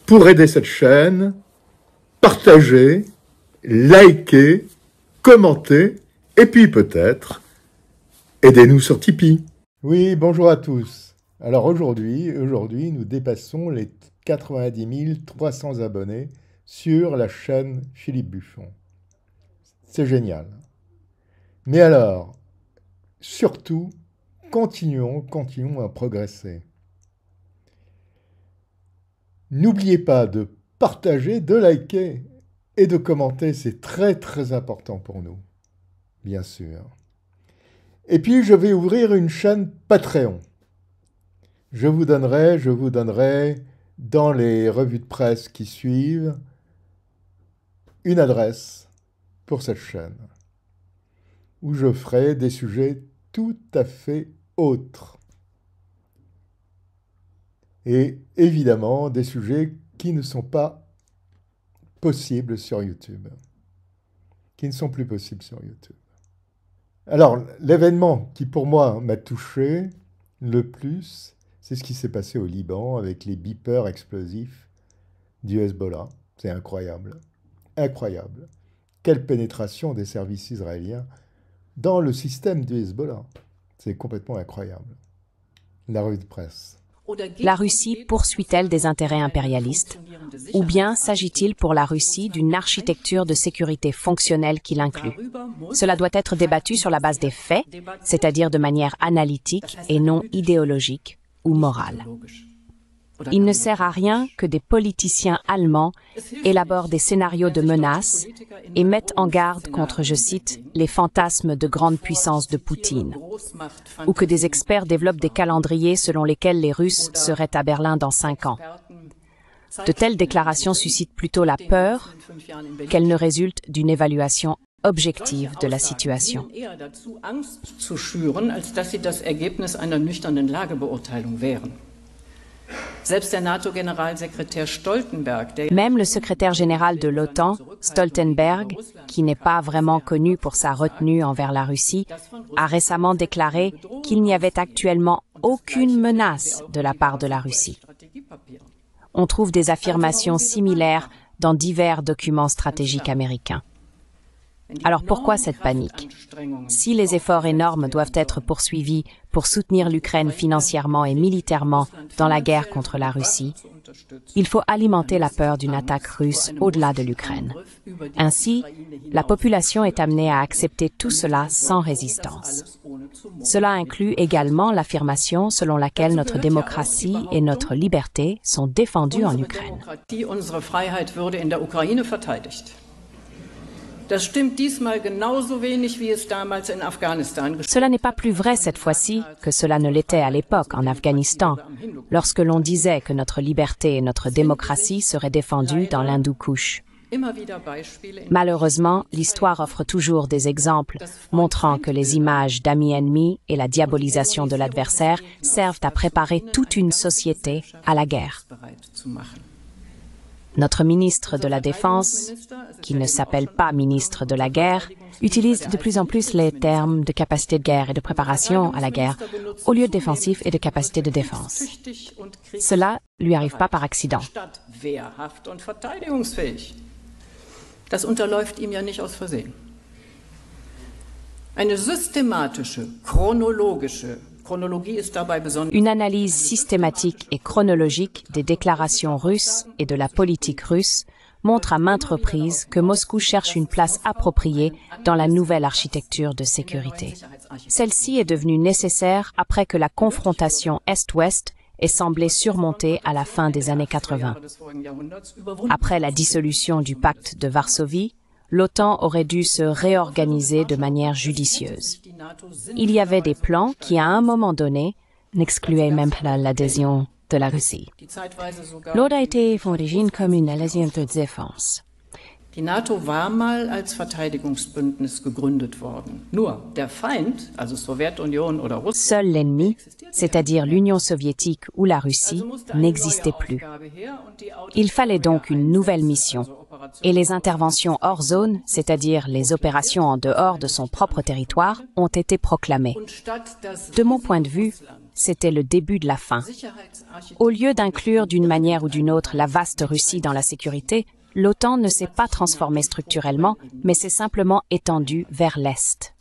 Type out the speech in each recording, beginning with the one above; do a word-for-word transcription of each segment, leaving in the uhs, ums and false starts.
pour aider cette chaîne, partagez, likez, commentez, et puis peut-être, aidez-nous sur Tipeee. Oui, bonjour à tous. Alors aujourd'hui, aujourd'hui, nous dépassons les quatre-vingt-dix mille trois cents abonnés sur la chaîne Philippe Buffon. C'est génial. Mais alors, surtout, continuons, continuons à progresser. N'oubliez pas de partager, de liker et de commenter, c'est très très important pour nous, bien sûr. Et puis je vais ouvrir une chaîne Patreon. Je vous donnerai, je vous donnerai dans les revues de presse qui suivent une adresse pour cette chaîne où je ferai des sujets tout à fait autres. Et évidemment, des sujets qui ne sont pas possibles sur YouTube, qui ne sont plus possibles sur YouTube. Alors, l'événement qui pour moi m'a touché le plus, c'est ce qui s'est passé au Liban avec les beepers explosifs du Hezbollah. C'est incroyable, incroyable. Quelle pénétration des services israéliens dans le système du Hezbollah. C'est complètement incroyable. La revue de presse. La Russie poursuit-elle des intérêts impérialistes? Ou bien s'agit-il pour la Russie d'une architecture de sécurité fonctionnelle qui l'inclut? Cela doit être débattu sur la base des faits, c'est-à-dire de manière analytique et non idéologique ou morale. Il ne sert à rien que des politiciens allemands élaborent des scénarios de menaces et mettent en garde contre, je cite, les fantasmes de grande puissance de Poutine, ou que des experts développent des calendriers selon lesquels les Russes seraient à Berlin dans cinq ans. De telles déclarations suscitent plutôt la peur qu'elles ne résultent d'une évaluation objective de la situation. Même le secrétaire général de l'OTAN, Stoltenberg, qui n'est pas vraiment connu pour sa retenue envers la Russie, a récemment déclaré qu'il n'y avait actuellement aucune menace de la part de la Russie. On trouve des affirmations similaires dans divers documents stratégiques américains. Alors pourquoi cette panique? Si les efforts énormes doivent être poursuivis pour soutenir l'Ukraine financièrement et militairement dans la guerre contre la Russie, il faut alimenter la peur d'une attaque russe au-delà de l'Ukraine. Ainsi, la population est amenée à accepter tout cela sans résistance. Cela inclut également l'affirmation selon laquelle notre démocratie et notre liberté sont défendues en Ukraine. Cela n'est pas plus vrai cette fois-ci que cela ne l'était à l'époque en Afghanistan, lorsque l'on disait que notre liberté et notre démocratie seraient défendues dans l'Hindou-Kush. Malheureusement, l'histoire offre toujours des exemples montrant que les images d'amis ennemis et la diabolisation de l'adversaire servent à préparer toute une société à la guerre. Notre ministre de la Défense, qui ne s'appelle pas ministre de la guerre, utilise de plus en plus les termes de capacité de guerre et de préparation à la guerre au lieu de défensif et de capacité de défense. Cela ne lui arrive pas par accident. Das unterläuft ihm ja nicht aus Versehen. Eine systematische, chronologische Une analyse systématique et chronologique des déclarations russes et de la politique russe montre à maintes reprises que Moscou cherche une place appropriée dans la nouvelle architecture de sécurité. Celle-ci est devenue nécessaire après que la confrontation Est-Ouest ait semblé surmontée à la fin des années quatre-vingt. Après la dissolution du pacte de Varsovie, l'OTAN aurait dû se réorganiser de manière judicieuse. Il y avait des plans qui, à un moment donné, n'excluaient même pas l'adhésion de la Russie. L'O D A était origine comme une alliance de défense. Die NATO war mal als Verteidigungsbündnis gegründet worden. Nur der Feind, also Sowjetunion oder Russland, Seul l'ennemi, c'est-à-dire l'Union soviétique ou la Russie, n'existait plus. Il fallait donc une nouvelle mission. Et les interventions hors zone, c'est-à-dire les opérations en dehors de son propre territoire, ont été proclamées. De mon point de vue, c'était le début de la fin. Au lieu d'inclure d'une manière ou d'une autre la vaste Russie dans la sécurité, l'OTAN ne s'est pas transformée structurellement, mais s'est simplement étendue vers l'Est.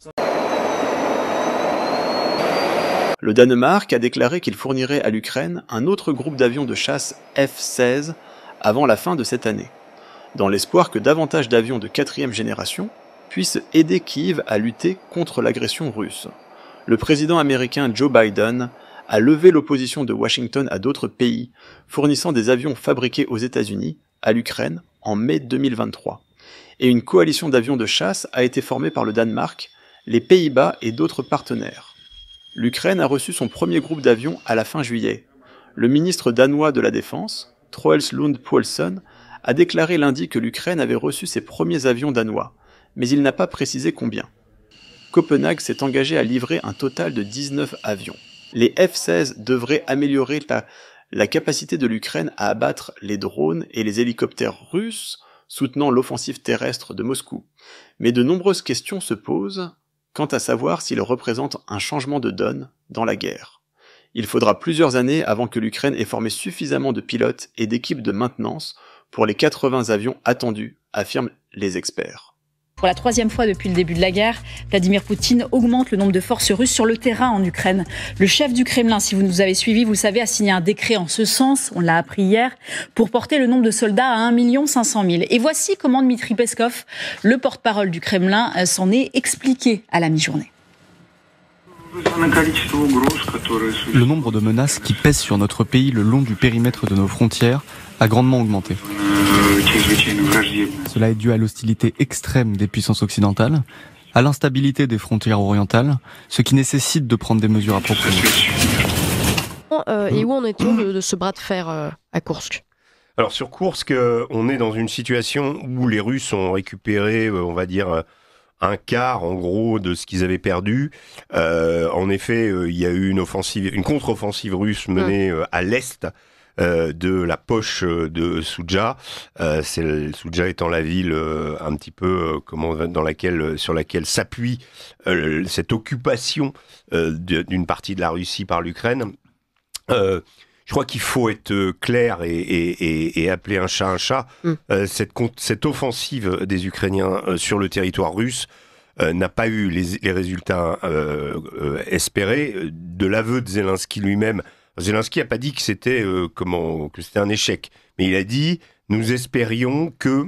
Le Danemark a déclaré qu'il fournirait à l'Ukraine un autre groupe d'avions de chasse F seize avant la fin de cette année, dans l'espoir que davantage d'avions de quatrième génération puissent aider Kiev à lutter contre l'agression russe. Le président américain Joe Biden a levé l'opposition de Washington à d'autres pays fournissant des avions fabriqués aux États-Unis à l'Ukraine en mai deux mille vingt-trois. Et une coalition d'avions de chasse a été formée par le Danemark, les Pays-Bas et d'autres partenaires. L'Ukraine a reçu son premier groupe d'avions à la fin juillet. Le ministre danois de la Défense, Troels Lund Poulsen, a déclaré lundi que l'Ukraine avait reçu ses premiers avions danois, mais il n'a pas précisé combien. Copenhague s'est engagé à livrer un total de dix-neuf avions. Les F seize devraient améliorer la, la capacité de l'Ukraine à abattre les drones et les hélicoptères russes soutenant l'offensive terrestre de Moscou. Mais de nombreuses questions se posent quant à savoir s'ils représentent un changement de donne dans la guerre. Il faudra plusieurs années avant que l'Ukraine ait formé suffisamment de pilotes et d'équipes de maintenance pour les quatre-vingts avions attendus, affirment les experts. Pour la troisième fois depuis le début de la guerre, Vladimir Poutine augmente le nombre de forces russes sur le terrain en Ukraine. Le chef du Kremlin, si vous nous avez suivis, vous le savez, a signé un décret en ce sens, on l'a appris hier, pour porter le nombre de soldats à un million cinq cent mille. Et voici comment Dmitri Peskov, le porte-parole du Kremlin, s'en est expliqué à la mi-journée. Le nombre de menaces qui pèsent sur notre pays le long du périmètre de nos frontières a grandement augmenté. Cela est dû à l'hostilité extrême des puissances occidentales, à l'instabilité des frontières orientales, ce qui nécessite de prendre des mesures appropriées. Euh, et où en est-on de, de ce bras de fer euh, à Koursk ? Alors sur Koursk, euh, on est dans une situation où les Russes ont récupéré, euh, on va dire, euh, un quart en gros de ce qu'ils avaient perdu. Euh, en effet, euh, il y a eu une offensive, une contre-offensive russe menée euh, à l'est euh, de la poche de Soudja. Euh, c'est le, Soudja étant la ville euh, un petit peu euh, comment dans laquelle sur laquelle s'appuie euh, cette occupation euh, d'une partie de la Russie par l'Ukraine. Euh, Je crois qu'il faut être clair et, et, et, et appeler un chat un chat. Mm. Euh, cette, cette offensive des Ukrainiens euh, sur le territoire russe euh, n'a pas eu les, les résultats euh, euh, espérés. De l'aveu de Zelensky lui-même, Zelensky n'a pas dit que c'était euh, comment que c'était un échec, mais il a dit « Nous espérions que,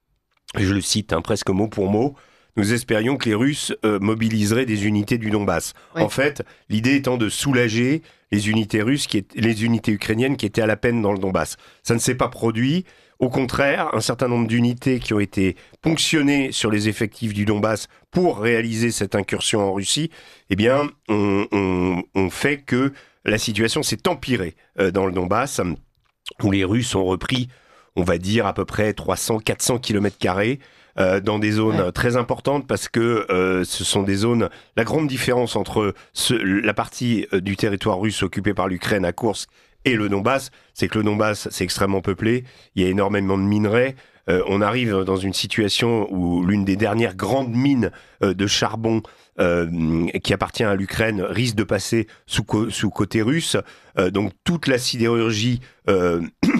je le cite hein, presque mot pour mot, nous espérions que les Russes euh, mobiliseraient des unités du Donbass. Oui. » En fait, l'idée étant de soulager les unités russes, qui étaient, les unités ukrainiennes qui étaient à la peine dans le Donbass. Ça ne s'est pas produit. Au contraire, un certain nombre d'unités qui ont été ponctionnées sur les effectifs du Donbass pour réaliser cette incursion en Russie, eh bien, on, on, on fait que la situation s'est empirée euh, dans le Donbass, où les Russes ont repris, on va dire, à peu près trois cents à quatre cents kilomètres carrés, Euh, dans des zones ouais. très importantes parce que euh, ce sont des zones... La grande différence entre ce, la partie euh, du territoire russe occupée par l'Ukraine à Koursk et le Donbass, c'est que le Donbass, c'est extrêmement peuplé, il y a énormément de minerais, euh, on arrive dans une situation où l'une des dernières grandes mines euh, de charbon euh, qui appartient à l'Ukraine risque de passer sous, co- sous côté russe, euh, donc toute la sidérurgie... Euh,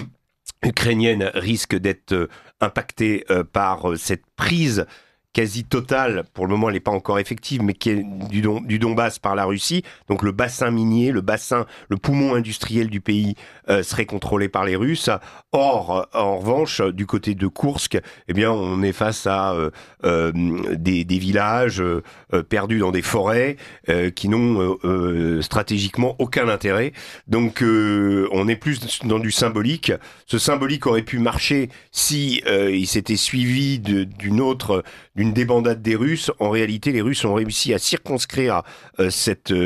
ukrainienne risque d'être euh, impactée euh, par euh, cette prise quasi totale, pour le moment elle n'est pas encore effective, mais qui est du, Don, du Donbass par la Russie. Donc le bassin minier, le bassin, le poumon industriel du pays euh, serait contrôlé par les Russes. Or, en revanche, du côté de Koursk, eh bien, on est face à euh, euh, des, des villages euh, perdus dans des forêts euh, qui n'ont euh, euh, stratégiquement aucun intérêt. Donc euh, on est plus dans du symbolique. Ce symbolique aurait pu marcher si euh, il s'était suivi de, d'une autre d'une débandade des Russes. En réalité, les Russes ont réussi à circonscrire euh, cette, euh, cette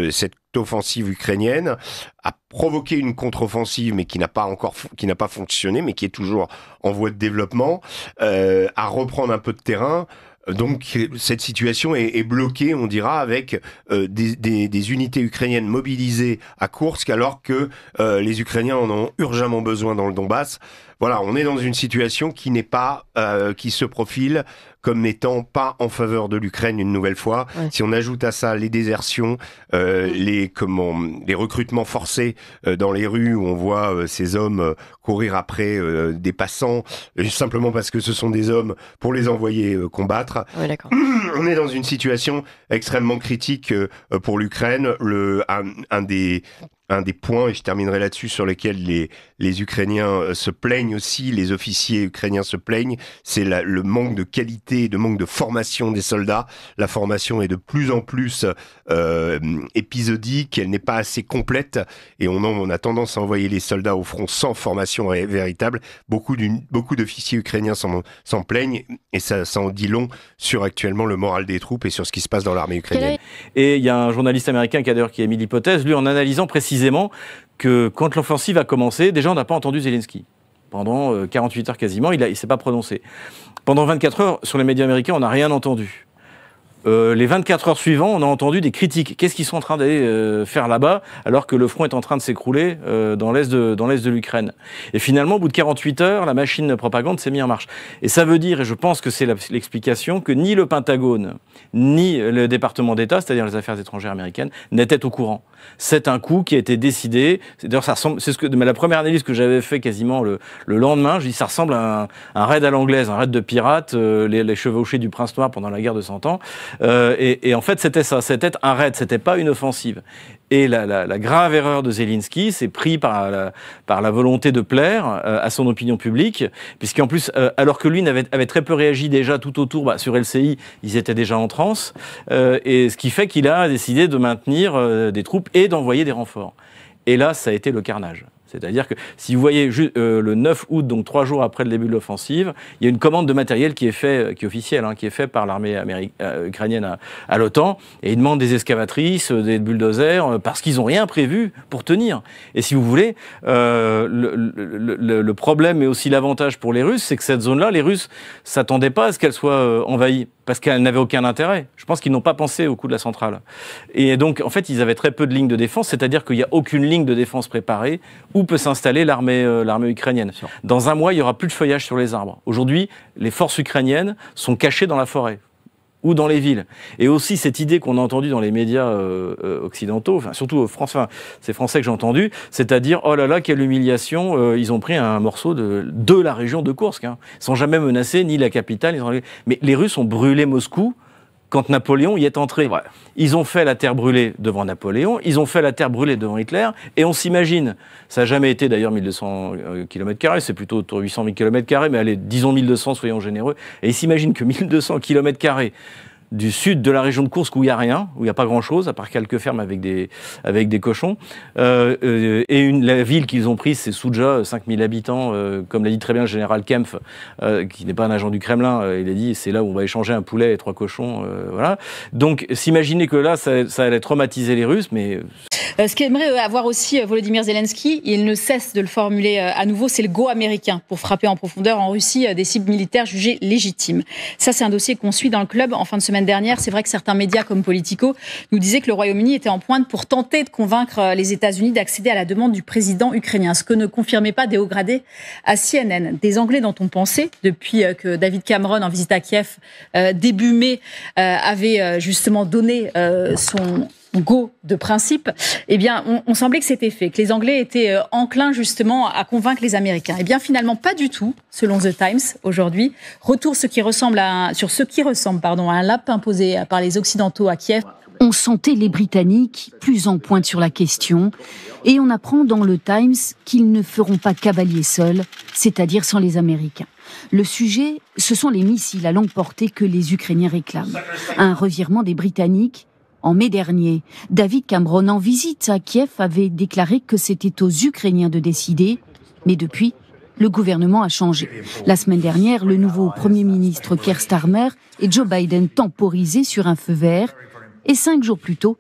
offensive ukrainienne, a provoqué une contre-offensive, mais qui n'a pas encore, qui n'a pas fonctionné, mais qui est toujours en voie de développement, euh, à reprendre un peu de terrain. Donc cette situation est, est bloquée, on dira, avec euh, des, des, des unités ukrainiennes mobilisées à Koursk, alors que euh, les Ukrainiens en ont urgemment besoin dans le Donbass. Voilà, on est dans une situation qui n'est pas, euh, qui se profile comme n'étant pas en faveur de l'Ukraine une nouvelle fois. Ouais. Si on ajoute à ça les désertions, euh, mmh. les comment, les recrutements forcés euh, dans les rues où on voit euh, ces hommes euh, courir après euh, des passants euh, simplement parce que ce sont des hommes pour les envoyer euh, combattre. Ouais, d'accord. On est dans une situation extrêmement critique euh, pour l'Ukraine. Le un, un des Un des points, et je terminerai là-dessus, sur lesquels les, les Ukrainiens se plaignent aussi, les officiers ukrainiens se plaignent, c'est la, le manque de qualité, de manque de formation des soldats. La formation est de plus en plus euh, épisodique, elle n'est pas assez complète, et on, en, on a tendance à envoyer les soldats au front sans formation véritable. Beaucoup, beaucoup d'officiers ukrainiens s'en, s'en plaignent, et ça, ça en dit long sur actuellement le moral des troupes et sur ce qui se passe dans l'armée ukrainienne. Et il y a un journaliste américain qui a d'ailleurs qui a mis l'hypothèse, lui en analysant précisément que quand l'offensive a commencé, déjà on n'a pas entendu Zelensky. Pendant euh, quarante-huit heures quasiment, il ne s'est pas prononcé. Pendant vingt-quatre heures, sur les médias américains, on n'a rien entendu. Euh, les vingt-quatre heures suivantes, on a entendu des critiques. Qu'est-ce qu'ils sont en train d'aller euh, faire là-bas, alors que le front est en train de s'écrouler euh, dans l'est de, dans l'est de l'Ukraine. Et finalement, au bout de quarante-huit heures, la machine de propagande s'est mise en marche. Et ça veut dire, et je pense que c'est la, l'explication, que ni le Pentagone, ni le département d'État, c'est-à-dire les affaires étrangères américaines, n'étaient au courant. C'est un coup qui a été décidé. D'ailleurs, ça ressemble, c'est ce que, mais la première analyse que j'avais fait quasiment le, le lendemain, je dis ça ressemble à un, un raid à l'anglaise, un raid de pirates, euh, les, les chevauchés du prince noir pendant la guerre de Cent Ans. Euh, et, et en fait, c'était ça, c'était un raid, c'était pas une offensive. Et la, la, la grave erreur de Zelensky, c'est pris par la, par la volonté de plaire euh, à son opinion publique, puisqu'en plus, euh, alors que lui n'avait, avait très peu réagi déjà tout autour, bah, sur L C I, ils étaient déjà en transe, euh, et ce qui fait qu'il a décidé de maintenir euh, des troupes et d'envoyer des renforts. Et là, ça a été le carnage. C'est-à-dire que si vous voyez euh, le neuf août, donc trois jours après le début de l'offensive, il y a une commande de matériel qui est fait, qui est officielle, hein, qui est faite par l'armée améri- euh, ukrainienne à, à l'OTAN, et ils demandent des excavatrices, des bulldozers, euh, parce qu'ils n'ont rien prévu pour tenir. Et si vous voulez, euh, le, le, le, le problème, mais aussi l'avantage pour les Russes, c'est que cette zone-là, les Russes s'attendaient pas à ce qu'elle soit euh, envahie, parce qu'elle n'avait aucun intérêt. Je pense qu'ils n'ont pas pensé au coup de la centrale. Et donc, en fait, ils avaient très peu de lignes de défense, c'est-à-dire qu'il n'y a aucune ligne de défense préparée où peut s'installer l'armée, euh, l'armée ukrainienne. Dans un mois, il n'y aura plus de feuillage sur les arbres. Aujourd'hui, les forces ukrainiennes sont cachées dans la forêt ou dans les villes. Et aussi cette idée qu'on a entendue dans les médias euh, euh, occidentaux, enfin surtout français, enfin, c'est français que j'ai entendu, c'est-à-dire oh là là quelle humiliation, euh, ils ont pris un morceau de, de la région de Koursk, hein, sans jamais menacer ni la capitale, ni... mais les Russes ont brûlé Moscou quand Napoléon y est entré. Ouais. Ils ont fait la terre brûlée devant Napoléon, ils ont fait la terre brûlée devant Hitler, et on s'imagine, ça n'a jamais été d'ailleurs mille deux cents kilomètres carrés, c'est plutôt autour de huit cent mille kilomètres carrés, mais allez, disons mille deux cents, soyons généreux, et ils s'imaginent que mille deux cents kilomètres carrés du sud de la région de Koursk où il n'y a rien, où il n'y a pas grand-chose, à part quelques fermes avec des, avec des cochons. Euh, euh, et une, la ville qu'ils ont prise, c'est Souja, cinq mille habitants, euh, comme l'a dit très bien le général Kempf, euh, qui n'est pas un agent du Kremlin, euh, il a dit c'est là où on va échanger un poulet et trois cochons. Euh, voilà. Donc s'imaginer que là, ça, ça allait traumatiser les Russes, mais... Euh, ce qu'aimerait avoir aussi Volodymyr Zelensky, il ne cesse de le formuler euh, à nouveau, c'est le go américain pour frapper en profondeur en Russie euh, des cibles militaires jugées légitimes. Ça, c'est un dossier qu'on suit dans le club en fin de semaine dernière. C'est vrai que certains médias comme Politico nous disaient que le Royaume-Uni était en pointe pour tenter de convaincre les États-Unis d'accéder à la demande du président ukrainien, ce que ne confirmait pas Deo Gradé à C N N. Des Anglais dont on pensait, depuis que David Cameron, en visite à Kiev euh, début mai, euh, avait euh, justement donné euh, son go de principe, eh bien, on, on semblait que c'était fait, que les Anglais étaient euh, enclins justement à convaincre les Américains. Eh bien, finalement, pas du tout, selon The Times aujourd'hui. Retour ce qui ressemble à un, sur ce qui ressemble pardon, à un lapin imposé par les Occidentaux à Kiev. On sentait les Britanniques plus en pointe sur la question, et on apprend dans le Times qu'ils ne feront pas cavalier seuls, c'est-à-dire sans les Américains. Le sujet, ce sont les missiles à longue portée que les Ukrainiens réclament. Un revirement des Britanniques. En mai dernier, David Cameron, en visite à Kiev, avait déclaré que c'était aux Ukrainiens de décider. Mais depuis, le gouvernement a changé. La semaine dernière, le nouveau Premier ministre Keir Starmer et Joe Biden temporisaient sur un feu vert. Et cinq jours plus tôt,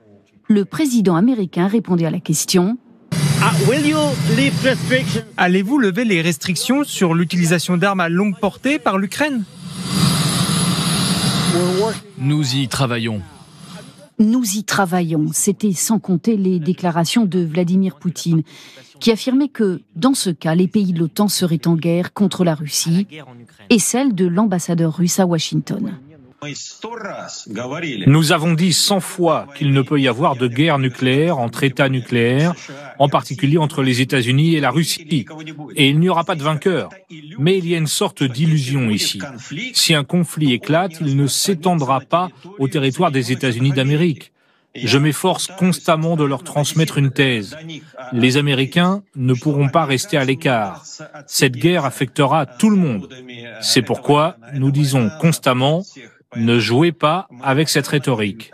le président américain répondait à la question. Allez-vous lever les restrictions sur l'utilisation d'armes à longue portée par l'Ukraine ? Nous y travaillons. Nous y travaillons. C'était sans compter les déclarations de Vladimir Poutine, qui affirmait que, dans ce cas, les pays de l'OTAN seraient en guerre contre la Russie, et celle de l'ambassadeur russe à Washington. Nous avons dit cent fois qu'il ne peut y avoir de guerre nucléaire entre États nucléaires, en particulier entre les États-Unis et la Russie. Et il n'y aura pas de vainqueur. Mais il y a une sorte d'illusion ici. Si un conflit éclate, il ne s'étendra pas au territoire des États-Unis d'Amérique. Je m'efforce constamment de leur transmettre une thèse. Les Américains ne pourront pas rester à l'écart. Cette guerre affectera tout le monde. C'est pourquoi nous disons constamment: ne jouez pas avec cette rhétorique.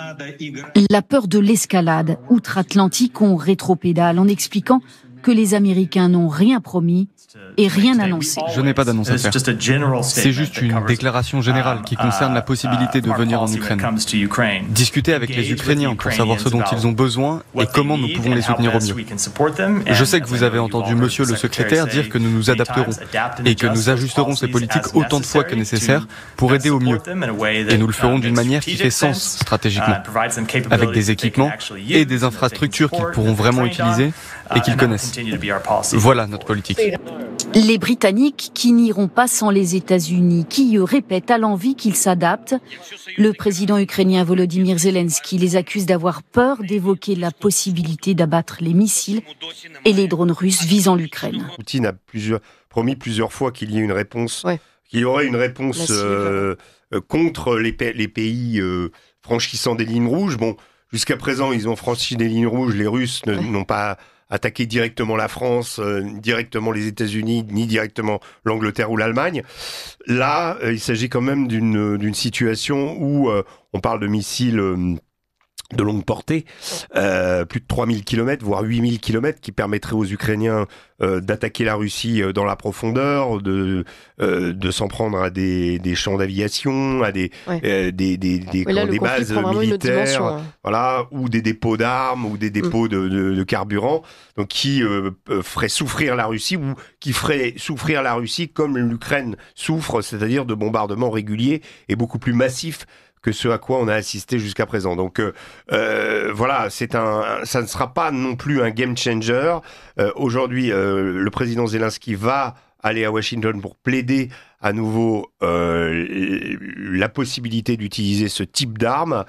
La peur de l'escalade outre-Atlantique, on rétropédale en expliquant que les Américains n'ont rien promis et rien annoncé. Je n'ai pas d'annonce à faire. C'est juste une déclaration générale qui concerne la possibilité de venir en Ukraine. Discuter avec les Ukrainiens pour savoir ce dont ils ont besoin et comment nous pouvons les soutenir au mieux. Je sais que vous avez entendu Monsieur le secrétaire dire que nous nous adapterons et que nous ajusterons ces politiques autant de fois que nécessaire pour aider au mieux. Et nous le ferons d'une manière qui fait sens stratégiquement, avec des équipements et des infrastructures qu'ils pourront vraiment utiliser et qu'ils connaissent. Voilà notre politique. Les Britanniques qui n'iront pas sans les États-Unis, qui eux répètent à l'envi qu'ils s'adaptent. Le président ukrainien Volodymyr Zelensky les accuse d'avoir peur d'évoquer la possibilité d'abattre les missiles et les drones russes visant l'Ukraine. Poutine a plusieurs, promis plusieurs fois qu'il y ait une réponse, ouais. qu'il y aurait une réponse euh, euh, contre les, pa- les pays euh, franchissant des lignes rouges. Bon, jusqu'à présent, ils ont franchi des lignes rouges. Les Russes ne, ouais. n'ont pas attaquer directement la France, euh, directement les États-Unis, ni directement l'Angleterre ou l'Allemagne. Là, euh, il s'agit quand même d'une, d'une situation où euh, on parle de missiles euh, de longue portée, euh, plus de trois mille kilomètres, voire huit mille kilomètres, qui permettraient aux Ukrainiens euh, d'attaquer la Russie euh, dans la profondeur, de euh, de s'en prendre à des, des champs d'aviation, à des ouais. euh, des des des, oui, là, des bases militaires, hein. Voilà, ou des dépôts d'armes ou des dépôts mm. de, de, de carburant, donc qui euh, feraient souffrir la Russie ou qui feraient souffrir la Russie comme l'Ukraine souffre, c'est-à-dire de bombardements réguliers et beaucoup plus massifs que ce à quoi on a assisté jusqu'à présent. Donc euh, euh, voilà, c'est un, ça ne sera pas non plus un game changer. Euh, aujourd'hui, euh, le président Zelensky va aller à Washington pour plaider à nouveau euh, la possibilité d'utiliser ce type d'armes,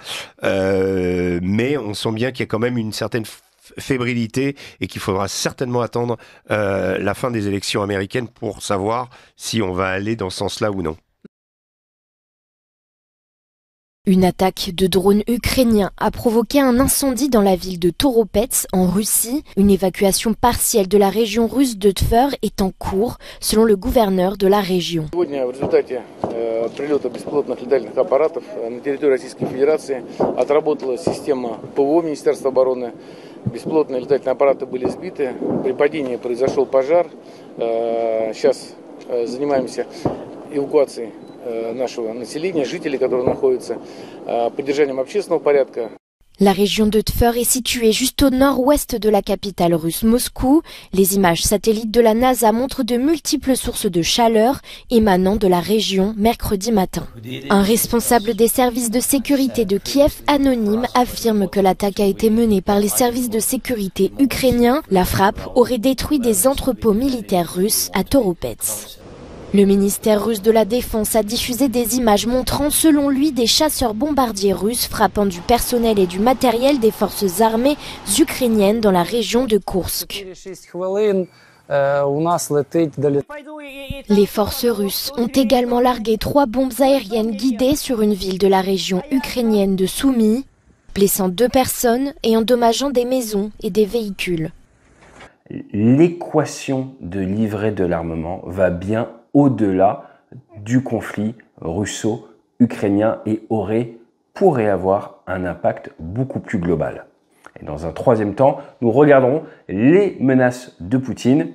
euh, mais on sent bien qu'il y a quand même une certaine fébrilité et qu'il faudra certainement attendre euh, la fin des élections américaines pour savoir si on va aller dans ce sens-là ou non. Une attaque de drones ukrainiens a provoqué un incendie dans la ville de Toropets, en Russie. Une évacuation partielle de la région russe de Tver est en cours, selon le gouverneur de la région. La région de Tver est située juste au nord-ouest de la capitale russe Moscou. Les images satellites de la NASA montrent de multiples sources de chaleur émanant de la région mercredi matin. Un responsable des services de sécurité de Kiev anonyme affirme que l'attaque a été menée par les services de sécurité ukrainiens. La frappe aurait détruit des entrepôts militaires russes à Toropets. Le ministère russe de la Défense a diffusé des images montrant, selon lui, des chasseurs bombardiers russes frappant du personnel et du matériel des forces armées ukrainiennes dans la région de Koursk. Les forces russes ont également largué trois bombes aériennes guidées sur une ville de la région ukrainienne de Soumy, blessant deux personnes et endommageant des maisons et des véhicules. L'équation de livrer de l'armement va bien au-delà du conflit russo-ukrainien et aurait, pourrait avoir un impact beaucoup plus global. Et dans un troisième temps, nous regarderons les menaces de Poutine.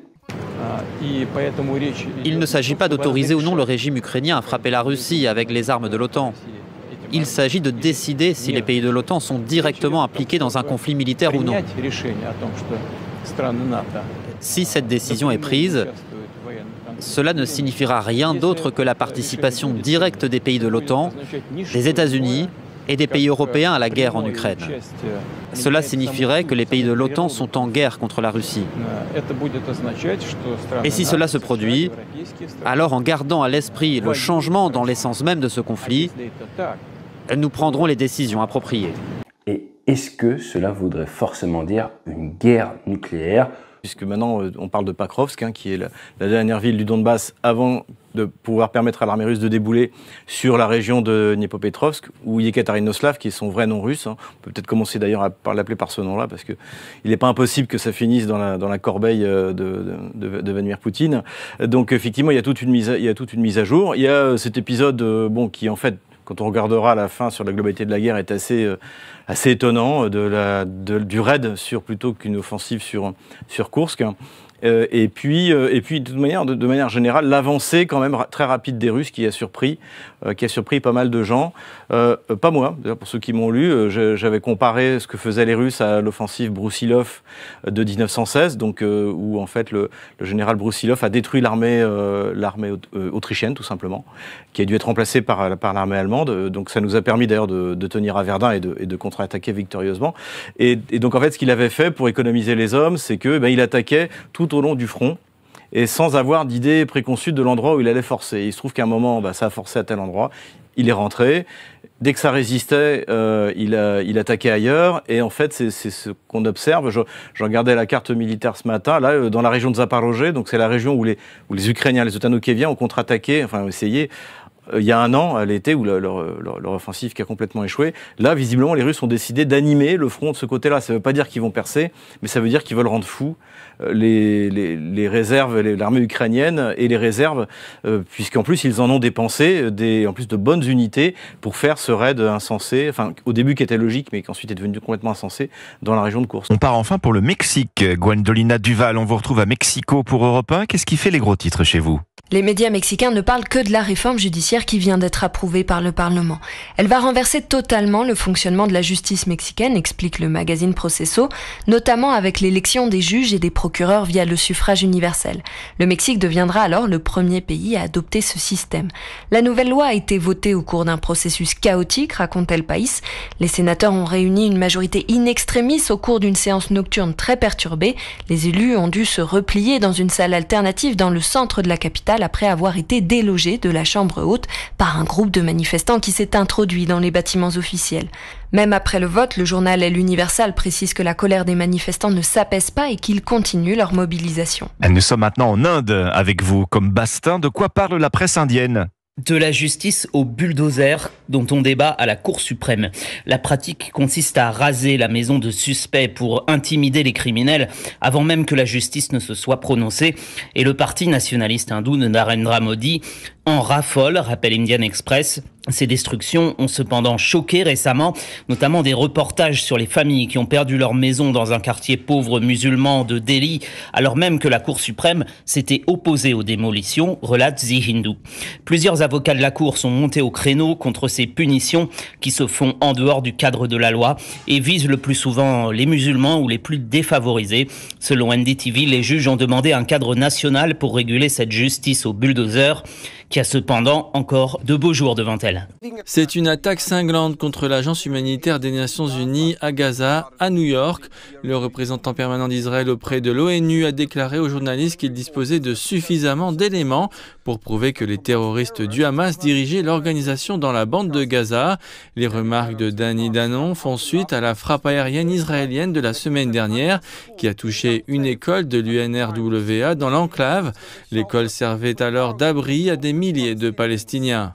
Il ne s'agit pas d'autoriser ou non le régime ukrainien à frapper la Russie avec les armes de l'OTAN. il s'agit de décider si les pays de l'OTAN sont directement impliqués dans un conflit militaire ou non. Si cette décision est prise, cela ne signifiera rien d'autre que la participation directe des pays de l'OTAN, des États-Unis et des pays européens à la guerre en Ukraine. Cela signifierait que les pays de l'OTAN sont en guerre contre la Russie. Et si cela se produit, alors en gardant à l'esprit le changement dans l'essence même de ce conflit, nous prendrons les décisions appropriées. Et est-ce que cela voudrait forcément dire une guerre nucléaire ? Puisque maintenant on parle de Pakrovsk, hein, qui est la, la dernière ville du Donbass avant de pouvoir permettre à l'armée russe de débouler sur la région de Dniepopetrovsk ou Yekaterinoslav, qui est son vrai nom russe. Hein. On peut peut-être commencer d'ailleurs à l'appeler par ce nom-là, parce qu'il n'est pas impossible que ça finisse dans la, dans la corbeille de, de, de, de Vladimir Poutine. Donc effectivement, il y a toute une mise à, il y a toute une mise à jour. Il y a cet épisode bon, qui en fait, quand on regardera à la fin sur la globalité de la guerre, est assez, euh, assez étonnant, de la, de, du raid sur, plutôt qu'une offensive sur, sur Kursk. Euh, et, puis, euh, et puis, de toute manière, de, de manière générale, l'avancée quand même ra très rapide des Russes qui a surpris, euh, qui a surpris pas mal de gens. Euh, euh, pas moi, pour ceux qui m'ont lu, euh, j'avais comparé ce que faisaient les Russes à l'offensive Broussilov de mille neuf cent seize, donc, euh, où en fait le, le général Broussilov a détruit l'armée euh, l'armée autrichienne, tout simplement, qui a dû être remplacée par, par l'armée allemande. Donc ça nous a permis d'ailleurs de, de tenir à Verdun et de, et de contre-attaquer victorieusement. Et, et donc en fait, ce qu'il avait fait pour économiser les hommes, c'est que ben, il attaquait tout au long du front et sans avoir d'idée préconçue de l'endroit où il allait forcer. Il se trouve qu'à un moment, bah, ça a forcé à tel endroit, il est rentré. Dès que ça résistait, euh, il, a, il attaquait ailleurs. Et en fait, c'est ce qu'on observe. Je, je regardais la carte militaire ce matin, là, dans la région de Zaporozhye, donc c'est la région où les, où les Ukrainiens, les Otanoukéviens ont contre-attaqué, enfin ont essayé, il y a un an, à l'été, où leur, leur, leur offensive qui a complètement échoué. Là, visiblement, les Russes ont décidé d'animer le front de ce côté-là. Ça ne veut pas dire qu'ils vont percer, mais ça veut dire qu'ils veulent rendre fous les, les, les réserves, l'armée ukrainienne et les réserves, euh, puisqu'en plus, ils en ont dépensé des, en plus de bonnes unités pour faire ce raid insensé, enfin, au début qui était logique, mais qui ensuite est devenu complètement insensé, dans la région de Kursk. On part enfin pour le Mexique. Gwendolina Duval, on vous retrouve à Mexico pour Europe un. Qu'est-ce qui fait les gros titres chez vous ? Les médias mexicains ne parlent que de la réforme judiciaire qui vient d'être approuvée par le Parlement. Elle va renverser totalement le fonctionnement de la justice mexicaine, explique le magazine Proceso, notamment avec l'élection des juges et des procureurs via le suffrage universel. Le Mexique deviendra alors le premier pays à adopter ce système. La nouvelle loi a été votée au cours d'un processus chaotique, raconte El País. Les sénateurs ont réuni une majorité in extremis au cours d'une séance nocturne très perturbée. Les élus ont dû se replier dans une salle alternative dans le centre de la capitale après avoir été délogés de la chambre haute par un groupe de manifestants qui s'est introduit dans les bâtiments officiels. Même après le vote, le journal El Universal précise que la colère des manifestants ne s'apaise pas et qu'ils continuent leur mobilisation. Nous sommes maintenant en Inde avec vous. Comme Bastin, de quoi parle la presse indienne ? De la justice au bulldozer dont on débat à la Cour suprême. La pratique consiste à raser la maison de suspects pour intimider les criminels avant même que la justice ne se soit prononcée. Et le parti nationaliste hindou de Narendra Modi en raffole, rappelle Indian Express. Ces destructions ont cependant choqué récemment, notamment des reportages sur les familles qui ont perdu leur maison dans un quartier pauvre musulman de Delhi, alors même que la Cour suprême s'était opposée aux démolitions, relate The Hindu. Plusieurs avocats de la Cour sont montés au créneau contre ces punitions qui se font en dehors du cadre de la loi et visent le plus souvent les musulmans ou les plus défavorisés. Selon N D T V, les juges ont demandé un cadre national pour réguler cette justice au bulldozer, qui a cependant encore de beaux jours devant elle. C'est une attaque cinglante contre l'agence humanitaire des Nations Unies à Gaza, à New York. Le représentant permanent d'Israël auprès de l'ONU a déclaré aux journalistes qu'il disposait de suffisamment d'éléments pour prouver que les terroristes du Hamas dirigeaient l'organisation dans la bande de Gaza. Les remarques de Dani Danon font suite à la frappe aérienne israélienne de la semaine dernière qui a touché une école de l'U N R W A dans l'enclave. L'école servait alors d'abri à des milliers de Palestiniens.